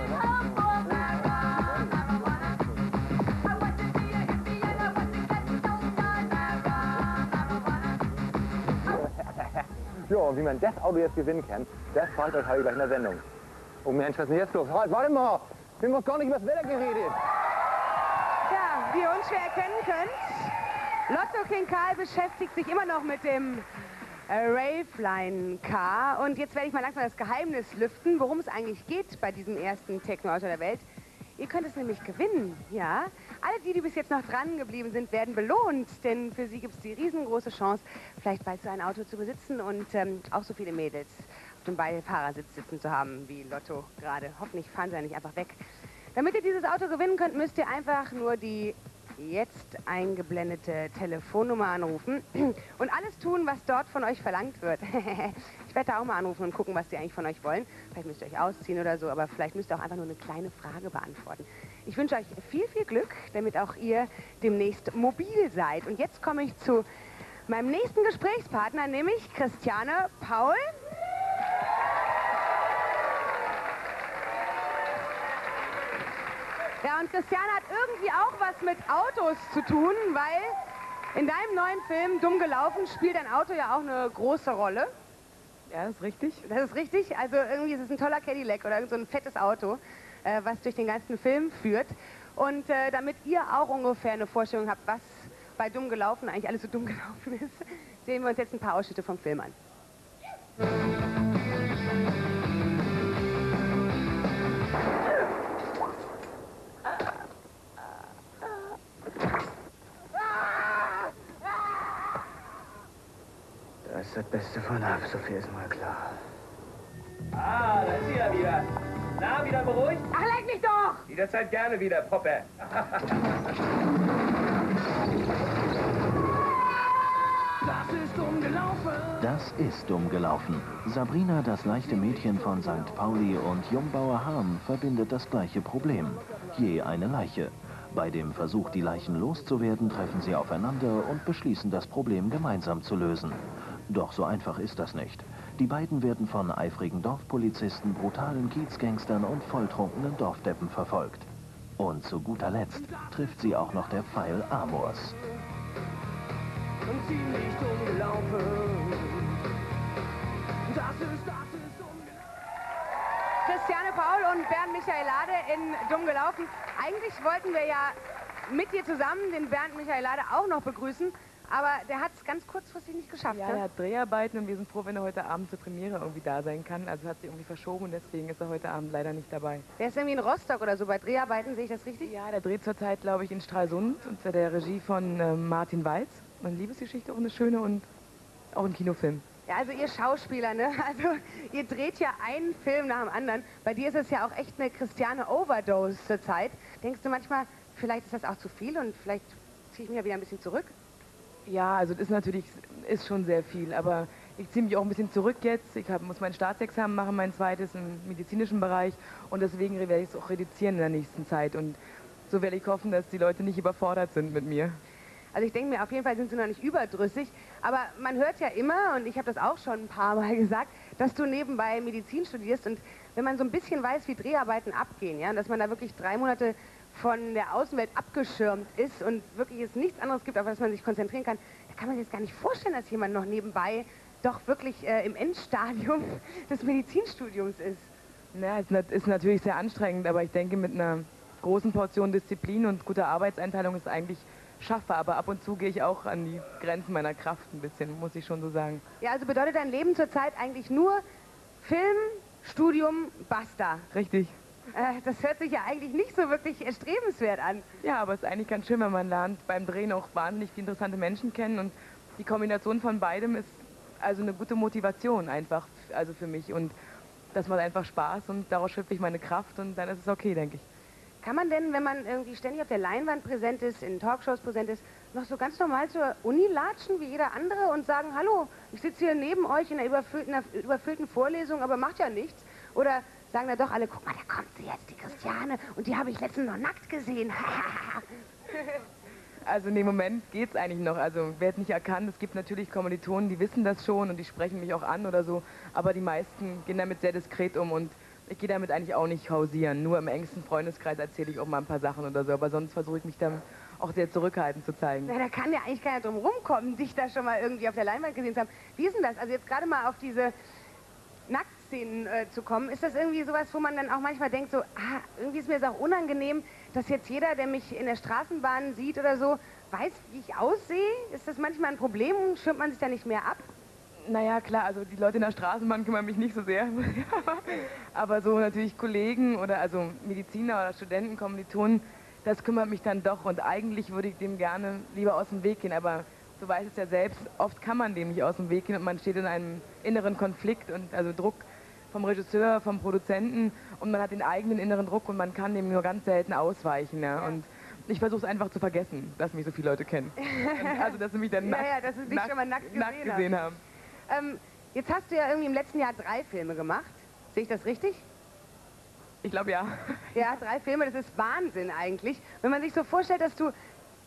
Ja, und wie man das Auto jetzt gewinnen kann, das zeigt euch heute gleich in der Sendung. Oh Mensch, was ist denn jetzt los? Halt, warte mal! Wir haben noch gar nicht über das Wetter geredet. Ja, wie ihr unschwer erkennen könnt, Lotto King Karl beschäftigt sich immer noch mit dem Raveline Car. Und jetzt werde ich mal langsam das Geheimnis lüften, worum es eigentlich geht bei diesem ersten Techno-Auto der Welt. Ihr könnt es nämlich gewinnen, ja. Alle die bis jetzt noch dran geblieben sind, werden belohnt, denn für sie gibt es die riesengroße Chance, vielleicht bald so ein Auto zu besitzen und auch so viele Mädels auf dem Beifahrersitz sitzen zu haben, wie Lotto gerade. Hoffentlich fahren sie ja nicht einfach weg. Damit ihr dieses Auto gewinnen könnt, müsst ihr einfach nur die jetzt eingeblendete Telefonnummer anrufen und alles tun, was dort von euch verlangt wird. Ich werde da auch mal anrufen und gucken, was die eigentlich von euch wollen. Vielleicht müsst ihr euch ausziehen oder so, aber vielleicht müsst ihr auch einfach nur eine kleine Frage beantworten. Ich wünsche euch viel, viel Glück, damit auch ihr demnächst mobil seid. Und jetzt komme ich zu meinem nächsten Gesprächspartner, nämlich Christiane Paul. Ja, und Christiane hat irgendwie auch was mit Autos zu tun, weil in deinem neuen Film Dumm gelaufen spielt ein Auto ja auch eine große Rolle. Ja, das ist richtig. Das ist richtig. Also irgendwie ist es ein toller Cadillac oder so ein fettes Auto, was durch den ganzen Film führt. Und damit ihr auch ungefähr eine Vorstellung habt, was bei Dumm gelaufen eigentlich alles so dumm gelaufen ist, sehen wir uns jetzt ein paar Ausschnitte vom Film an. Das ist das Beste von ab, so viel ist mal klar. Ah, da ist sie ja wieder. Na, wieder beruhigt? Ach, leck mich doch! Jederzeit gerne wieder, Poppe. Das ist dumm gelaufen. Das ist dumm gelaufen. Sabrina, das leichte Mädchen von St. Pauli und Jumbauer Hahn verbindet das gleiche Problem. Je eine Leiche. Bei dem Versuch, die Leichen loszuwerden, treffen sie aufeinander und beschließen, das Problem gemeinsam zu lösen. Doch so einfach ist das nicht. Die beiden werden von eifrigen Dorfpolizisten, brutalen Kiezgangstern und volltrunkenen Dorfdeppen verfolgt. Und zu guter Letzt trifft sie auch noch der Pfeil Amors. Und ziemlich dumm gelaufen. Das ist dumm gelaufen. Christiane Paul und Bernd Michaelade in Dumm gelaufen. Eigentlich wollten wir ja mit dir zusammen den Bernd Michaelade auch noch begrüßen, aber der hat es ganz kurzfristig nicht geschafft. Ja, er hat Dreharbeiten und wir sind froh, wenn er heute Abend zur Premiere irgendwie da sein kann. Also hat sich irgendwie verschoben und deswegen ist er heute Abend leider nicht dabei. Der ist irgendwie in Rostock oder so bei Dreharbeiten, sehe ich das richtig? Ja, der dreht zurzeit, glaube ich, in Stralsund unter der Regie von Martin Walz. Eine Liebesgeschichte, auch eine schöne und auch ein Kinofilm. Ja, also ihr Schauspieler, ne? Also ihr dreht ja einen Film nach dem anderen. Bei dir ist es ja auch echt eine Christiane Overdose zur Zeit. Denkst du manchmal, vielleicht ist das auch zu viel und vielleicht ziehe ich mich ja wieder ein bisschen zurück? Ja, also das ist natürlich, ist schon sehr viel, aber ich ziehe mich auch ein bisschen zurück jetzt. Ich muss mein Staatsexamen machen, mein zweites im medizinischen Bereich und deswegen werde ich es auch reduzieren in der nächsten Zeit und so werde ich hoffen, dass die Leute nicht überfordert sind mit mir. Also ich denke mir, auf jeden Fall sind sie noch nicht überdrüssig, aber man hört ja immer, und ich habe das auch schon ein paar Mal gesagt, dass du nebenbei Medizin studierst und wenn man so ein bisschen weiß, wie Dreharbeiten abgehen, ja, und dass man da wirklich 3 Monate von der Außenwelt abgeschirmt ist und wirklich es nichts anderes gibt, auf das man sich konzentrieren kann, da kann man sich jetzt gar nicht vorstellen, dass jemand noch nebenbei doch wirklich im Endstadium des Medizinstudiums ist. Ja, es ist natürlich sehr anstrengend, aber ich denke, mit einer großen Portion Disziplin und guter Arbeitseinteilung ist es eigentlich schaffbar, aber ab und zu gehe ich auch an die Grenzen meiner Kraft ein bisschen, muss ich schon so sagen. Ja, also bedeutet dein Leben zurzeit eigentlich nur Film, Studium, basta. Richtig. Das hört sich ja eigentlich nicht so wirklich erstrebenswert an. Ja, aber es ist eigentlich ganz schön, weil man lernt beim Drehen auch wahnsinnig viele interessante Menschen kennen und die Kombination von beidem ist also eine gute Motivation einfach, also für mich und das macht einfach Spaß und daraus schöpfe ich meine Kraft und dann ist es okay, denke ich. Kann man denn, wenn man irgendwie ständig auf der Leinwand präsent ist, in Talkshows präsent ist, noch so ganz normal zur Uni latschen wie jeder andere und sagen, hallo, ich sitze hier neben euch in einer überfüllten Vorlesung, aber macht ja nichts? Oder sagen da doch alle, guck mal, da kommt sie jetzt, die Christiane, und die habe ich letztens noch nackt gesehen. Also in dem Moment geht es eigentlich noch, also wird nicht erkannt, es gibt natürlich Kommilitonen, die wissen das schon und die sprechen mich auch an oder so, aber die meisten gehen damit sehr diskret um und ich gehe damit eigentlich auch nicht hausieren, nur im engsten Freundeskreis erzähle ich auch mal ein paar Sachen oder so, aber sonst versuche ich mich dann auch sehr zurückhaltend zu zeigen. Na, da kann ja eigentlich keiner drum rumkommen, dich da schon mal irgendwie auf der Leinwand gesehen zu haben. Wie ist denn das? Also jetzt gerade mal auf diese Nacktszenen zu kommen, ist das irgendwie sowas, wo man dann auch manchmal denkt, so, irgendwie ist mir das auch unangenehm, dass jetzt jeder, der mich in der Straßenbahn sieht oder so, weiß, wie ich aussehe? Ist das manchmal ein Problem? Schirmt man sich da nicht mehr ab? Naja, klar, also die Leute in der Straßenbahn kümmern mich nicht so sehr. Aber so natürlich Kollegen oder also Mediziner oder Studenten, Kommilitonen, das kümmert mich dann doch. Und eigentlich würde ich dem gerne lieber aus dem Weg gehen. Aber du weißt es ja selbst, oft kann man dem nicht aus dem Weg gehen und man steht in einem inneren Konflikt und also Druck vom Regisseur, vom Produzenten und man hat den eigenen inneren Druck und man kann dem nur ganz selten ausweichen. Ja? Und ich versuche es einfach zu vergessen, dass mich so viele Leute kennen. Und also, dass sie mich dann nackt gesehen haben. Jetzt hast du ja irgendwie im letzten Jahr 3 Filme gemacht. Sehe ich das richtig? Ich glaube, ja. Ja, 3 Filme, das ist Wahnsinn eigentlich. Wenn man sich so vorstellt, dass du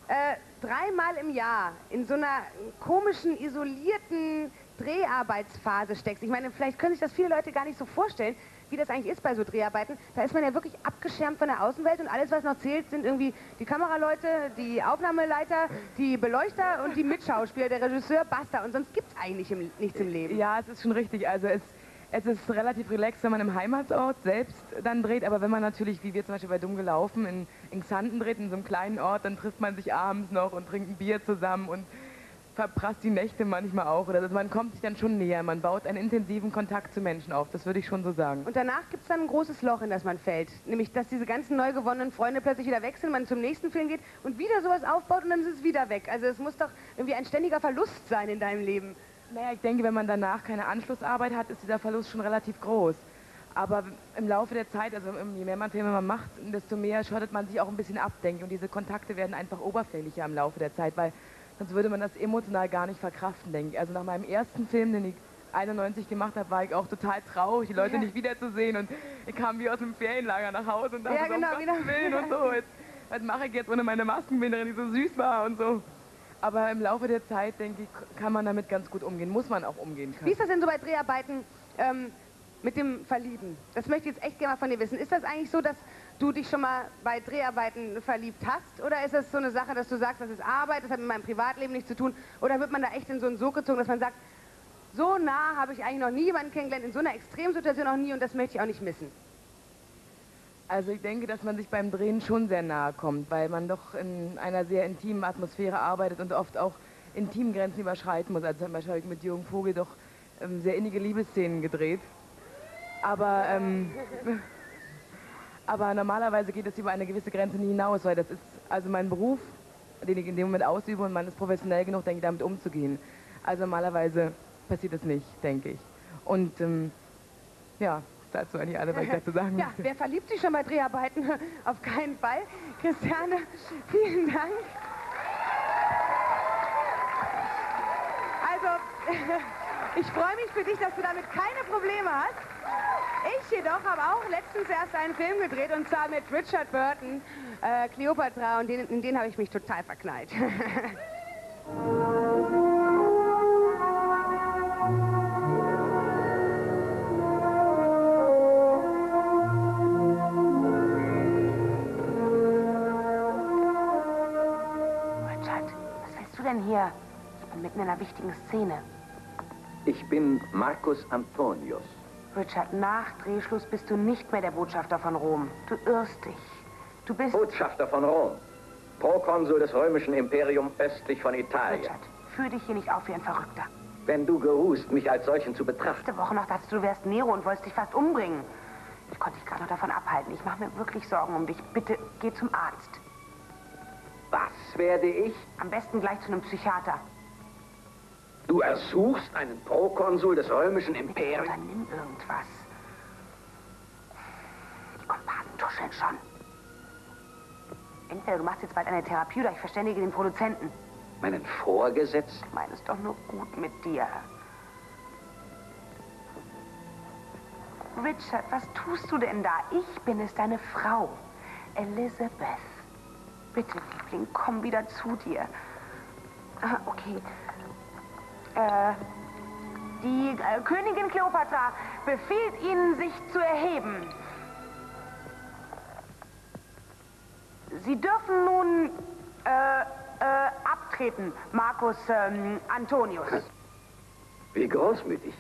3-mal im Jahr in so einer komischen, isolierten Dreharbeitsphase steckst. Ich meine, vielleicht können sich das viele Leute gar nicht so vorstellen, wie das eigentlich ist bei so Dreharbeiten. Da ist man ja wirklich abgeschirmt von der Außenwelt und alles, was noch zählt, sind irgendwie die Kameraleute, die Aufnahmeleiter, die Beleuchter und die Mitschauspieler, der Regisseur, basta. Und sonst gibt es eigentlich nichts im Leben. Ja, es ist schon richtig. Also es ist relativ relaxed, wenn man im Heimatsort selbst dann dreht, aber wenn man natürlich, wie wir zum Beispiel bei Dumm gelaufen, in Xanten dreht, in so einem kleinen Ort, dann trifft man sich abends noch und trinkt ein Bier zusammen und verprasst die Nächte manchmal auch. Oder also man kommt sich dann schon näher, man baut einen intensiven Kontakt zu Menschen auf, das würde ich schon so sagen. Und danach gibt es dann ein großes Loch, in das man fällt. Nämlich, dass diese ganzen neu gewonnenen Freunde plötzlich wieder wechseln, man zum nächsten Film geht und wieder sowas aufbaut und dann ist es wieder weg. Also es muss doch irgendwie ein ständiger Verlust sein in deinem Leben. Naja, ich denke, wenn man danach keine Anschlussarbeit hat, ist dieser Verlust schon relativ groß. Aber im Laufe der Zeit, also je mehr man Filme macht, desto mehr schottet man sich auch ein bisschen ab, denke ich. Und diese Kontakte werden einfach oberflächlicher im Laufe der Zeit, weil sonst würde man das emotional gar nicht verkraften, denke ich. Also nach meinem ersten Film, den ich 91 gemacht habe, war ich auch total traurig, die Leute nicht wiederzusehen. Und ich kam wie aus dem Ferienlager nach Hause und dachte, ja, genau, um Gottes Willen und so. Was mache ich jetzt ohne meine Maskenbinderin, die so süß war und so. Aber im Laufe der Zeit, denke ich, kann man damit ganz gut umgehen. Muss man auch umgehen können. Wie ist das denn so bei Dreharbeiten mit dem Verlieben? Das möchte ich jetzt echt gerne mal von dir wissen. Ist das eigentlich so, dass du dich schon mal bei Dreharbeiten verliebt hast? Oder ist das so eine Sache, dass du sagst, das ist Arbeit, das hat mit meinem Privatleben nichts zu tun? Oder wird man da echt in so einen Sog gezogen, dass man sagt, so nah habe ich eigentlich noch nie jemanden kennengelernt, in so einer Extremsituation noch nie und das möchte ich auch nicht missen? Also ich denke, dass man sich beim Drehen schon sehr nahe kommt, weil man doch in einer sehr intimen Atmosphäre arbeitet und oft auch Intimgrenzen überschreiten muss. Also zum Beispiel habe ich mit Jürgen Vogel doch sehr innige Liebesszenen gedreht. Aber normalerweise geht es über eine gewisse Grenze nie hinaus, weil das ist also mein Beruf, den ich in dem Moment ausübe und man ist professionell genug, denke ich, damit umzugehen. Also normalerweise passiert das nicht, denke ich. Und ja, dazu eigentlich alle, was ich dazu sagen Ja, möchte. wer verliebt sich schon bei Dreharbeiten? Auf keinen Fall. Christiane, vielen Dank. Also, ich freue mich für dich, dass du damit keine Probleme hast. Ich jedoch habe auch letztens erst einen Film gedreht, und zwar mit Richard Burton, Cleopatra, und in den habe ich mich total verknallt. Richard, was willst du denn hier? Ich bin mitten in einer wichtigen Szene. Ich bin Marcus Antonius. Richard, nach Drehschluss bist du nicht mehr der Botschafter von Rom. Du irrst dich. Du bist... Botschafter von Rom. Prokonsul des römischen Imperiums östlich von Italien. Richard, führ dich hier nicht auf wie ein Verrückter. Wenn du geruhst, mich als solchen zu betrachten. Letzte Woche noch dachtest du wärst Nero und wolltest dich fast umbringen. Ich konnte dich gerade noch davon abhalten. Ich mache mir wirklich Sorgen um dich. Bitte, geh zum Arzt. Was werde ich? Am besten gleich zu einem Psychiater. Du ersuchst einen Prokonsul des römischen Imperiums? Oder nimm irgendwas. Die Kumpanen tuscheln schon. Entweder du machst jetzt bald eine Therapie oder ich verständige den Produzenten. Meinen Vorgesetzten? Ich meine es doch nur gut mit dir. Richard, was tust du denn da? Ich bin es, deine Frau, Elizabeth. Bitte, Liebling, komm wieder zu dir. Ah, okay. Die Königin Kleopatra befiehlt Ihnen, sich zu erheben. Sie dürfen nun abtreten, Marcus Antonius. Wie großmütig.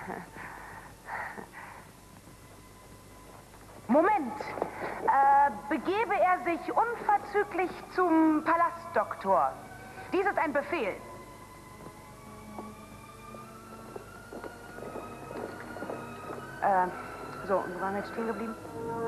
Moment. Begebe er sich unverzüglich zum Palastdoktor. Dies ist ein Befehl. So, und wo waren wir jetzt stehen geblieben?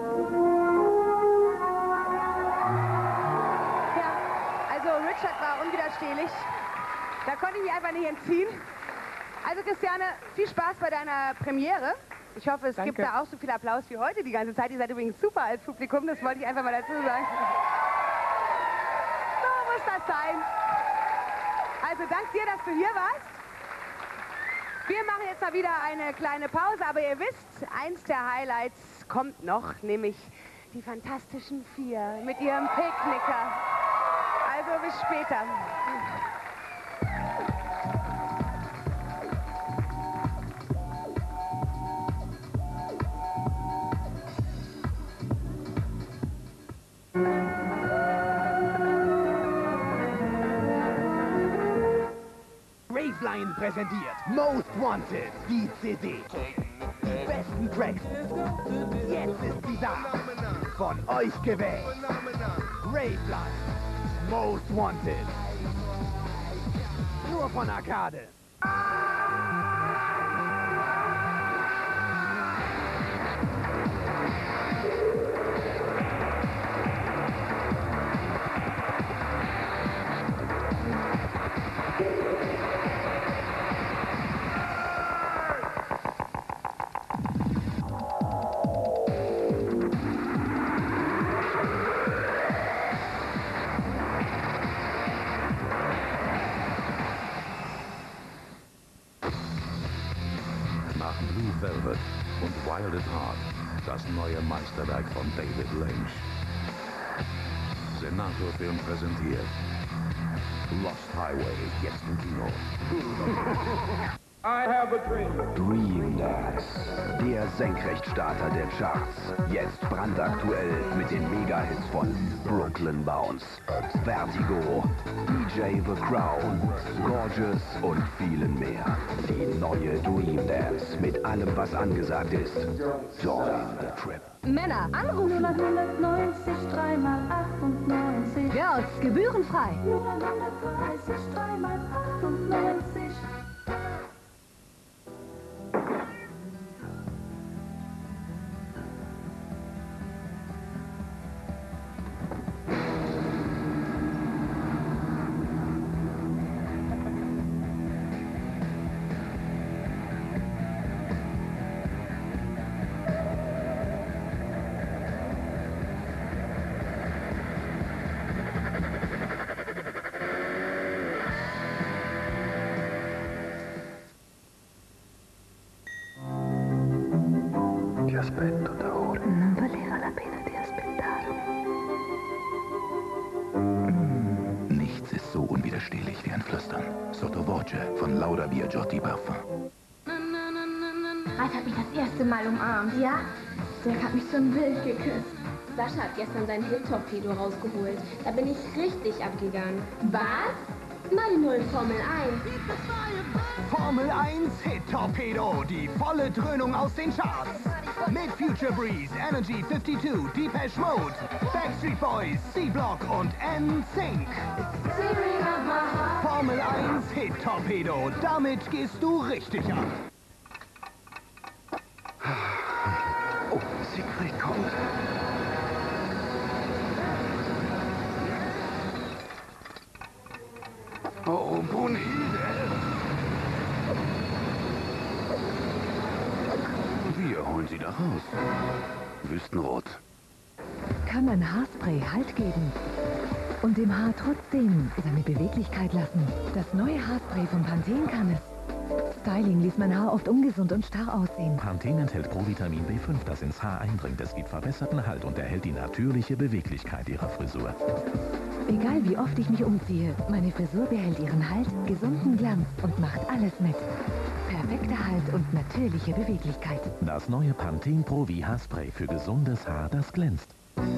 Ja, also Richard war unwiderstehlich. Da konnte ich mich einfach nicht entziehen. Also Christiane, viel Spaß bei deiner Premiere. Ich hoffe, es gibt da auch so viel Applaus wie heute die ganze Zeit. Ihr seid übrigens super als Publikum, das wollte ich einfach mal dazu sagen. So muss das sein. Also dank dir, dass du hier warst. Wir machen jetzt mal wieder eine kleine Pause, aber ihr wisst, eins der Highlights kommt noch, nämlich die Fantastischen Vier mit ihrem Picknicker. Also bis später. Raveline präsentiert Most Wanted, die CD. Die besten Tracks. Jetzt ist sie da. Von euch gewählt. Raveline, Most Wanted. Nur von Arcade. Nach Blue Velvet und Wild at Heart, das neue Meisterwerk von David Lynch. Senator Film präsentiert Lost Highway, jetzt im Kino. I have a dream. Dream Dance, der Senkrechtstarter der Charts. Jetzt brandaktuell mit den Mega-Hits von Brooklyn Bounce, Vertigo, DJ The Crown, Gorgeous und vielen mehr. Die neue Dream Dance mit allem, was angesagt ist. Join the Trip. Männer, anrufen. 090 3 mal 98. Girls, gebührenfrei. 030 3 mal 98. aspetto da ore. Non valeva la pena di aspettare. Nichts ist so unwiderstehlich wie ein Flüstern. Sotto Voce von Laura Biagiotti Parfum. Ralf hat mich das erste Mal umarmt. Ja? Dirk hat mich so wild geküsst. Sascha hat gestern sein Hit-Torpedo rausgeholt. Da bin ich richtig abgegangen. Was? Meine Null Formel 1. Formel 1 Hit-Torpedo, die volle Dröhnung aus den Charts. Mit Future Breeze, Energy 52, Depeche Mode, Backstreet Boys, C-Block und NSYNC. Formel 1 Hit-Torpedo, damit gehst du richtig ab. Oh, Siegfried kommt. Oh, Brunhilde! Wir holen sie da raus. Wüstenrot. Kann ein Haarspray Halt geben und dem Haar trotzdem seine Beweglichkeit lassen? Das neue Haarspray von Pantene kann es. Styling ließ mein Haar oft ungesund und starr aussehen. Pantene enthält Provitamin B5, das ins Haar eindringt. Es gibt verbesserten Halt und erhält die natürliche Beweglichkeit Ihrer Frisur. Egal wie oft ich mich umziehe, meine Frisur behält ihren Halt, gesunden Glanz und macht alles mit. Perfekter Halt und natürliche Beweglichkeit. Das neue Pantene Pro-V Haarspray für gesundes Haar, das glänzt.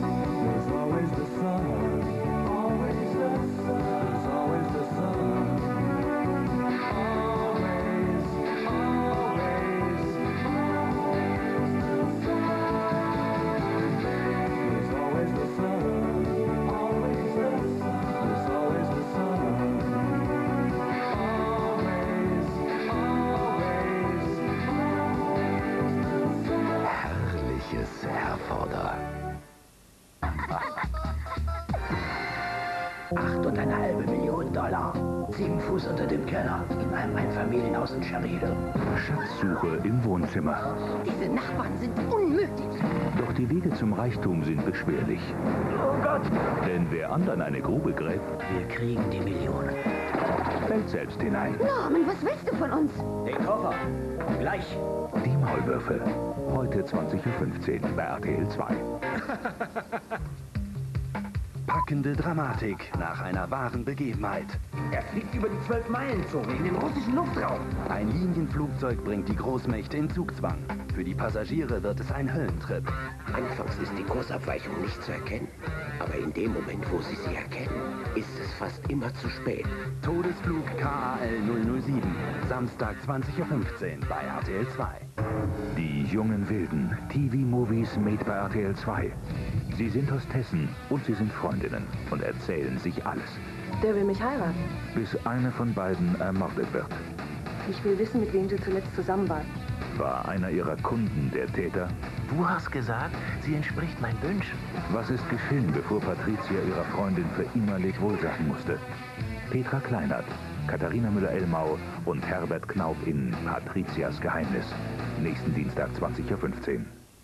Herforder. 8,5 Millionen Dollar. 7 Fuß unter dem Keller. In einem Einfamilienhaus in Charide. Schatzsuche im Wohnzimmer. Diese Nachbarn sind unmöglich. Doch die Wege zum Reichtum sind beschwerlich. Oh Gott! Denn wer anderen eine Grube gräbt, Wir kriegen die Millionen. fällt selbst hinein. Norman, was willst du von uns? Den Koffer. Gleich. Die Maulwürfe. Heute 20:15 Uhr bei RTL 2. Packende Dramatik nach einer wahren Begebenheit. Er fliegt über die 12-Meilen-Zone in den russischen Luftraum. Ein Linienflugzeug bringt die Großmächte in Zugzwang. Für die Passagiere wird es ein Höllentrip. Anfangs ist die Kursabweichung nicht zu erkennen. Aber in dem Moment, wo Sie sie erkennen, ist es fast immer zu spät. Todesflug KAL 007. Samstag 20:15 Uhr bei RTL 2. Die jungen Wilden. TV-Movies made bei RTL 2. Sie sind Hostessen und sie sind Freundinnen und erzählen sich alles. Der will mich heiraten. Bis eine von beiden ermordet wird. Ich will wissen, mit wem sie zuletzt zusammen war. War einer ihrer Kunden der Täter? Du hast gesagt, sie entspricht meinen Wünschen. Was ist geschehen, bevor Patricia ihrer Freundin für immer Lebewohl sagen musste? Petra Kleinert, Katharina Müller-Elmau und Herbert Knaub in Patricias Geheimnis. Nächsten Dienstag 20:15 Uhr.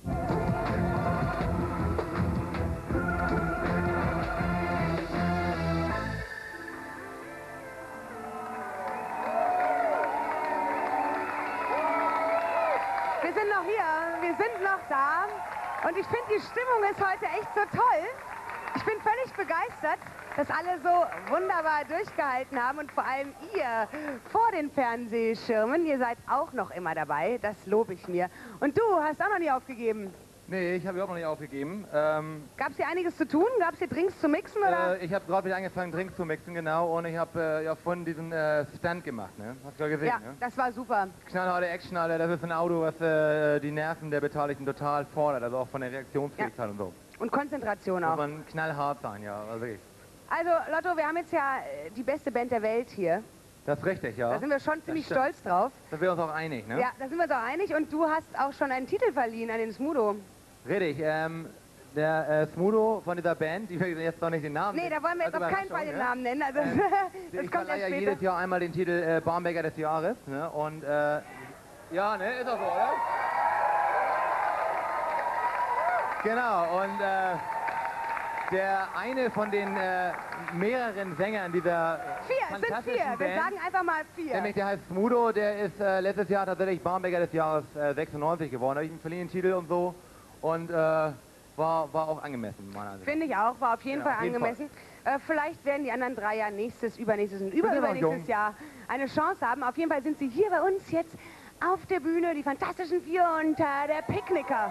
Wir sind noch hier, wir sind noch da und ich finde, die Stimmung ist heute echt so toll. Ich bin völlig begeistert, dass alle so wunderbar durchgehalten haben und vor allem ihr vor den Fernsehschirmen. Ihr seid auch noch immer dabei, das lobe ich mir. Und du hast auch noch nie aufgegeben. Nee, ich habe überhaupt noch nicht aufgegeben. Gab es hier einiges zu tun? Gab es hier Drinks zu mixen? Oder? Ich habe gerade wieder angefangen, Drinks zu mixen, genau. Und ich habe ja vorhin diesen Stand gemacht, ne? Hast du ja gesehen, Ja, ne? das war super. Knallharte Action, Alter. Das ist ein Auto, was die Nerven der Beteiligten total fordert. Also auch von der Reaktionsfähigkeit und so. Und Konzentration auch. Muss man knallhart sein, ja. Also wirklich. Also, Lotto, wir haben jetzt ja die beste Band der Welt hier. Das ist richtig, ja. Da sind wir schon ziemlich stimmt. stolz drauf. Da sind wir uns auch einig, ne? Ja, da sind wir uns auch einig. Und du hast auch schon einen Titel verliehen an den Smudo. Richtig, der Smudo von dieser Band, die wir jetzt noch nicht den Namen Nee, da wollen wir jetzt auf keinen Fall den Namen nennen. Also, das ich kommt verleihe erst ja später. jedes Jahr einmal den Titel Barmbäcker des Jahres, ne? Und ja, ne, ist auch so, oder? Genau, und der eine von den mehreren Sängern dieser es sind 4. fantastischen Wir Band, sagen einfach mal 4. nämlich der heißt Smudo, der ist letztes Jahr tatsächlich Barmbäcker des Jahres 96 geworden. Da habe ich einen verliehenen Titel und so und war auch angemessen, meiner Ansicht nach. Finde ich auch, war auf jeden Ja, Fall auf jeden angemessen. Vielleicht werden die anderen 3 ja nächstes, übernächstes und übernächstes Jahr eine Chance haben. Auf jeden Fall sind sie hier bei uns jetzt auf der Bühne, die Fantastischen 4 und der Picknicker.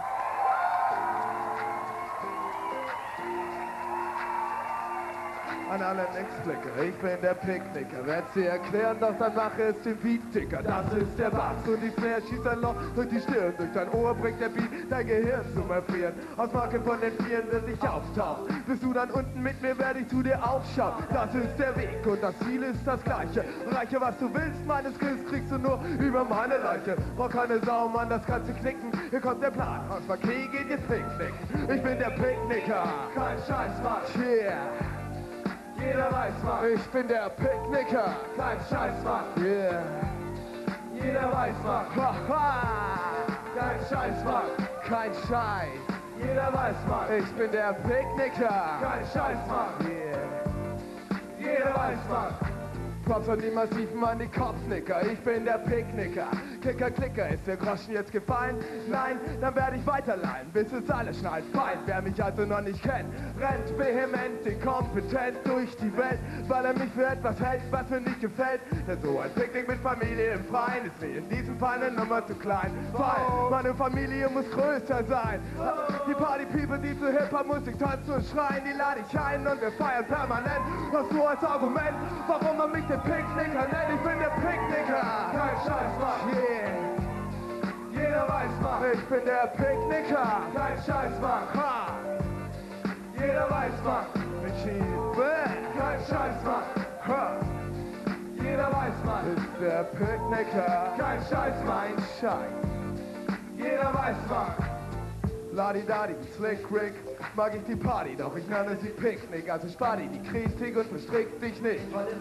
An alle Nextblicker, ich bin der Picknicker. Werd sie erklären, doch dann mache es den Beat-Ticker. Das ist der Bass und die Snare schießt ein Loch durch die Stirn. Durch dein Ohr bringt der Beat dein Gehirn zum Erfrieren. Aus Marken von den Vieren, bis ich auftauch. Bist du dann unten mit mir, werde ich zu dir aufschauen. Das ist der Weg und das Ziel ist das gleiche. Reiche, was du willst, meine Skills kriegst du nur über meine Leiche. Brauch keine Sau, Mann, das kannst du knicken. Hier kommt der Plan, aus Verkehr geht jetzt Picknick. Ich bin der Picknicker, kein Scheiß, Mann. Yeah. Jeder weiß, Mann. Ich bin der Picknicker. Kein Scheiß, Mann. Yeah. Jeder weiß, Mann. Kein Scheiß, Mann. Kein Scheiß. Jeder weiß, Mann. Ich bin der Picknicker. Kein Scheiß, Mann. Yeah. Jeder weiß, Mann. Props an die Massiven, an die Kopfnicker. Ich bin der Picknicker. Kicker, Klicker, ist der Groschen jetzt gefallen? Nein, dann werde ich weiterleihen, bis es alle schnallt. Fein, wer mich also noch nicht kennt, rennt vehement, inkompetent durch die Welt, weil er mich für etwas hält, was mir nicht gefällt. Denn so ein Picknick mit Familie im Freien ist mir in diesem Fall eine Nummer zu klein. Weil meine Familie muss größer sein. Die Party-People, die zu Hip-Hop-Musik tanzen und schreien, die lade ich ein und wir feiern permanent. Was nur als Argument, warum man mich den Picknicker nennt. Ich bin der Picknicker. Kein Scheiß, Mann. Yeah. Jeder weiß, Mann. Ich bin der Picknicker. Kein Scheiß, Mann. Ha. Jeder weiß, Mann. Ich liebe. Kein Scheiß, Mann. Ha. Jeder weiß, Mann. Ist der Picknicker. Kein Scheiß, mein Scheiß. Jeder weiß, Mann. Ladi-Dadi, Slick Rick, mag ich die Party, doch ich nenne sie Picknick. Also spar die Kritik und verstrick dich nicht.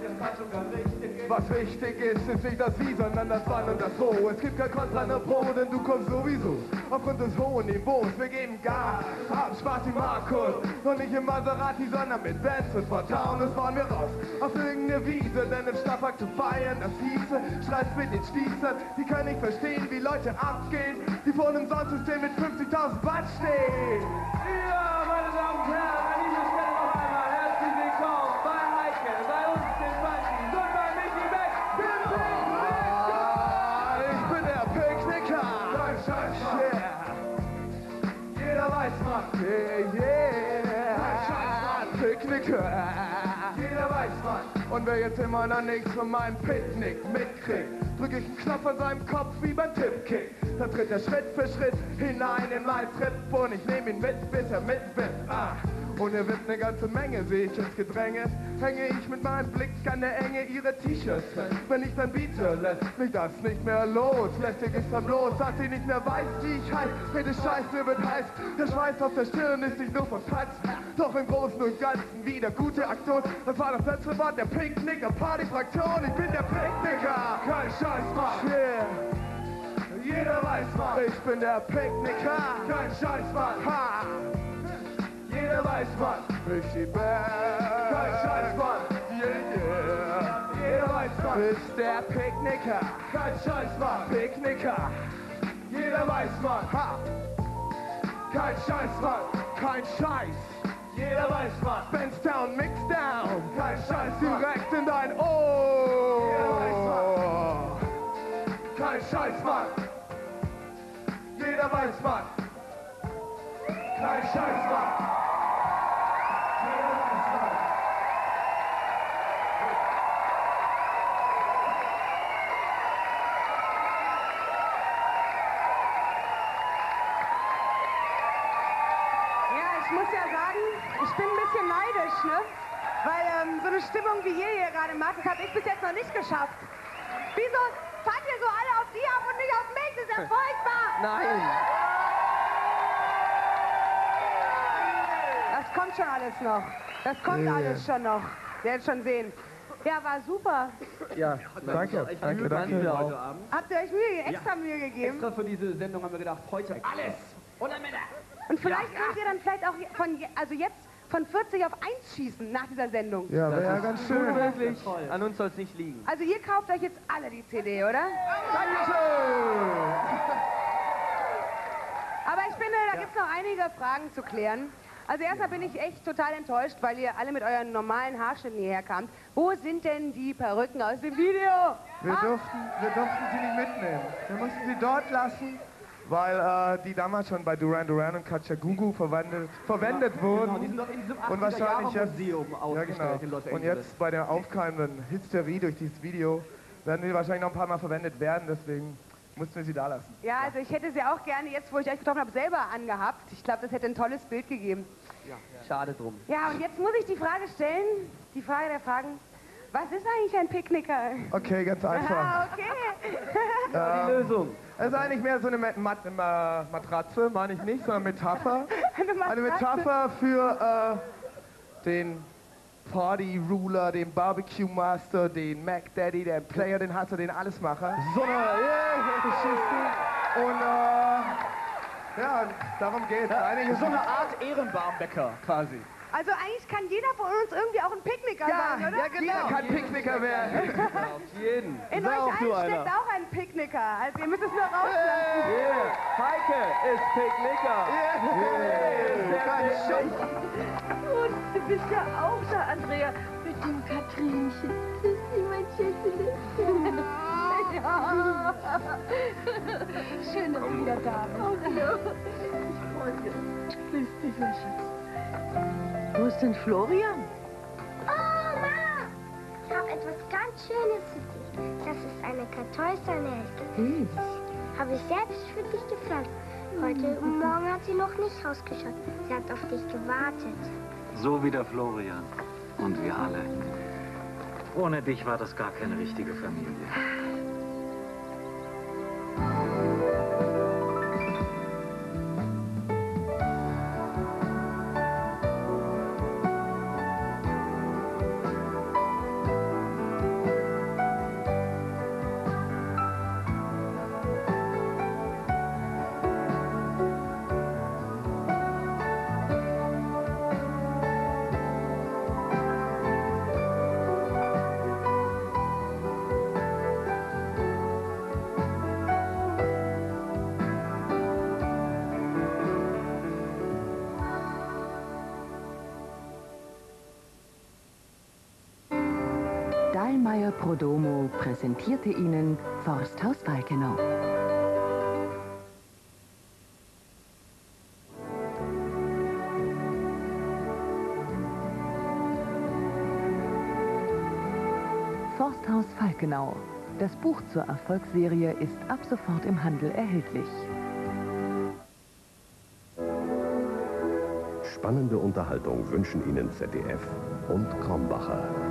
Was wichtig ist nicht das Wie, sondern das Wann und das Wo. Es gibt kein Kontra, nur Pro, denn du kommst sowieso aufgrund des hohen Niveaus. Wir geben Gas, haben Spaß wie Markus. Und nicht im Maserati, sondern mit Benz und von Taunus fahren wir raus auf irgendeine Wiese, denn im Stadtpark zu feiern, das hieße, Streit mit den Stießern. Die können nicht verstehen, wie Leute abgehen, die vor einem Soundsystem mit 50.000 Watt stehen. Ja, meine Damen und Herren, an dieser Stelle noch einmal herzlich willkommen bei Heike, bei uns, den Bunchies und bei Michi Beck, dem Picknicker! Ich bin der Picknicker! Kein Scheiß, yeah. Jeder weiß, Mann! Yeah, yeah! Kein Scheiß, Mann! Picknicker! Jeder weiß, Mann! Und wer jetzt immer noch nichts von meinem Picknick mitkriegt, drück ich einen Knopf an seinem Kopf wie beim Tippkick. Dann tritt er Schritt für Schritt hinein in mein Trip und ich nehm ihn mit, bis er mitwippt. Und er wippt eine ganze Menge, seh ich ins Gedränge, hänge ich mit meinem Blick an der Enge ihre T-Shirts fest. Wenn ich dann biete, lässt mich das nicht mehr los. Lästig ist dann bloß, dass sie nicht mehr weiß, wie ich heiß. Jede Scheiße wird heiß, der Schweiß auf der Stirn ist nicht nur von Patz. Doch im Großen und Ganzen wieder gute Aktion. Das war das letzte Wort der Picknicker Partyfraktion. Ich bin der Picknicker, kein Scheiß, Mann. Yeah. Jeder weiß, Mann. Ich bin der Picknicker, kein Scheiß, Mann. Ha. Jeder weiß, Mann. Ich die Band, kein Scheiß, Mann. Yeah, yeah. Jeder weiß, Mann. Ist der Picknicker, kein Scheiß, Mann. Picknicker. Jeder weiß, Mann. Ha. Kein Scheiß, Mann. Kein Scheiß. Jeder weiß, Mann. Benz down, mix down. Kein Scheiß, direkt in dein Ohr. Jeder weiß, Mann. Kein Scheiß, Mann. Jeder weiß, Mann. Kein Scheiß, Mann. Jeder weiß, Mann. Ja, ich muss ja sagen, ich bin ein bisschen neidisch, ne? Weil so eine Stimmung wie ihr hier gerade macht, das habe ich bis jetzt noch nicht geschafft. Wieso fahrt ihr so alle auf die ab und nicht auf mich? Das ist ja furchtbar! Nein! Das kommt schon alles noch. Das kommt alles schon noch. Ihr werdet schon sehen. Ja, war super. Ja, danke. Danke, danke. Heute Abend. Habt ihr euch extra Mühe gegeben? Extra für diese Sendung haben wir gedacht, heute alles. Oder Männer. Und vielleicht könnt ihr dann vielleicht auch also jetzt von 40 auf 1 schießen nach dieser Sendung. Ja, wäre ja ganz schön. Wirklich. An uns soll es nicht liegen. Also ihr kauft euch jetzt alle die CD, oder? Dankeschön! Aber ich finde, da gibt es noch einige Fragen zu klären. Also erstmal bin ich echt total enttäuscht, weil ihr alle mit euren normalen Haarschnitten hierher kamt. Wo sind denn die Perücken aus dem Video? Wir durften sie nicht mitnehmen. Wir mussten sie dort lassen, weil die damals schon bei Duran Duran und Katja Gugu verwendet wurden. Genau, die sind doch in diesem und wahrscheinlich jetzt, Museum ausgestellt in Los Angeles. Und jetzt bei der aufkeimenden Hysterie durch dieses Video werden die wahrscheinlich noch ein paar Mal verwendet werden, deswegen mussten wir sie da lassen. Ja, also ich hätte sie auch gerne, jetzt wo ich euch getroffen habe, selber angehabt. Ich glaube, das hätte ein tolles Bild gegeben. Ja, schade drum. Ja, und jetzt muss ich die Frage stellen, die Frage der Fragen. Was ist eigentlich ein Picknicker? Okay, ganz einfach. Ah, okay. Die Lösung. Es ist eigentlich mehr so eine Matratze, meine ich nicht, sondern Metapher. Eine Metapher für den Party-Ruler, den Barbecue-Master, den Mac-Daddy, den Player, den Hasser, den Allesmacher. So eine Geschichte. Und ja, darum geht's. Ja, so eine Art Ehrenbarmbäcker quasi. Also eigentlich kann jeder von uns irgendwie auch ein Picknicker sein, oder? Ja, genau. Jeder kann Picknicker werden. Auf jeden. In euch allen steckt auch ein Picknicker. Also ihr müsst es nur rauslassen. Yeah. Heike ist Picknicker. Und du bist ja auch da, Andrea, mit dem Katrinchen. Tschüssi, mein Schätzchen. Ja. Schön, dass du wieder da bist. Oh, ja. Ich freue mich. Grüß dich, mein Schatz. Wo ist denn Florian? Oh, Mama! Ich habe etwas ganz Schönes für dich. Das ist eine Kartoffelnelke. Habe ich selbst für dich gepflanzt. Heute Morgen hat sie noch nicht rausgeschaut. Sie hat auf dich gewartet. So wie der Florian. Und wir alle. Ohne dich war das gar keine richtige Familie. Dallmayr Prodomo präsentierte Ihnen Forsthaus Falkenau. Forsthaus Falkenau. Das Buch zur Erfolgsserie ist ab sofort im Handel erhältlich. Spannende Unterhaltung wünschen Ihnen ZDF und Krombacher.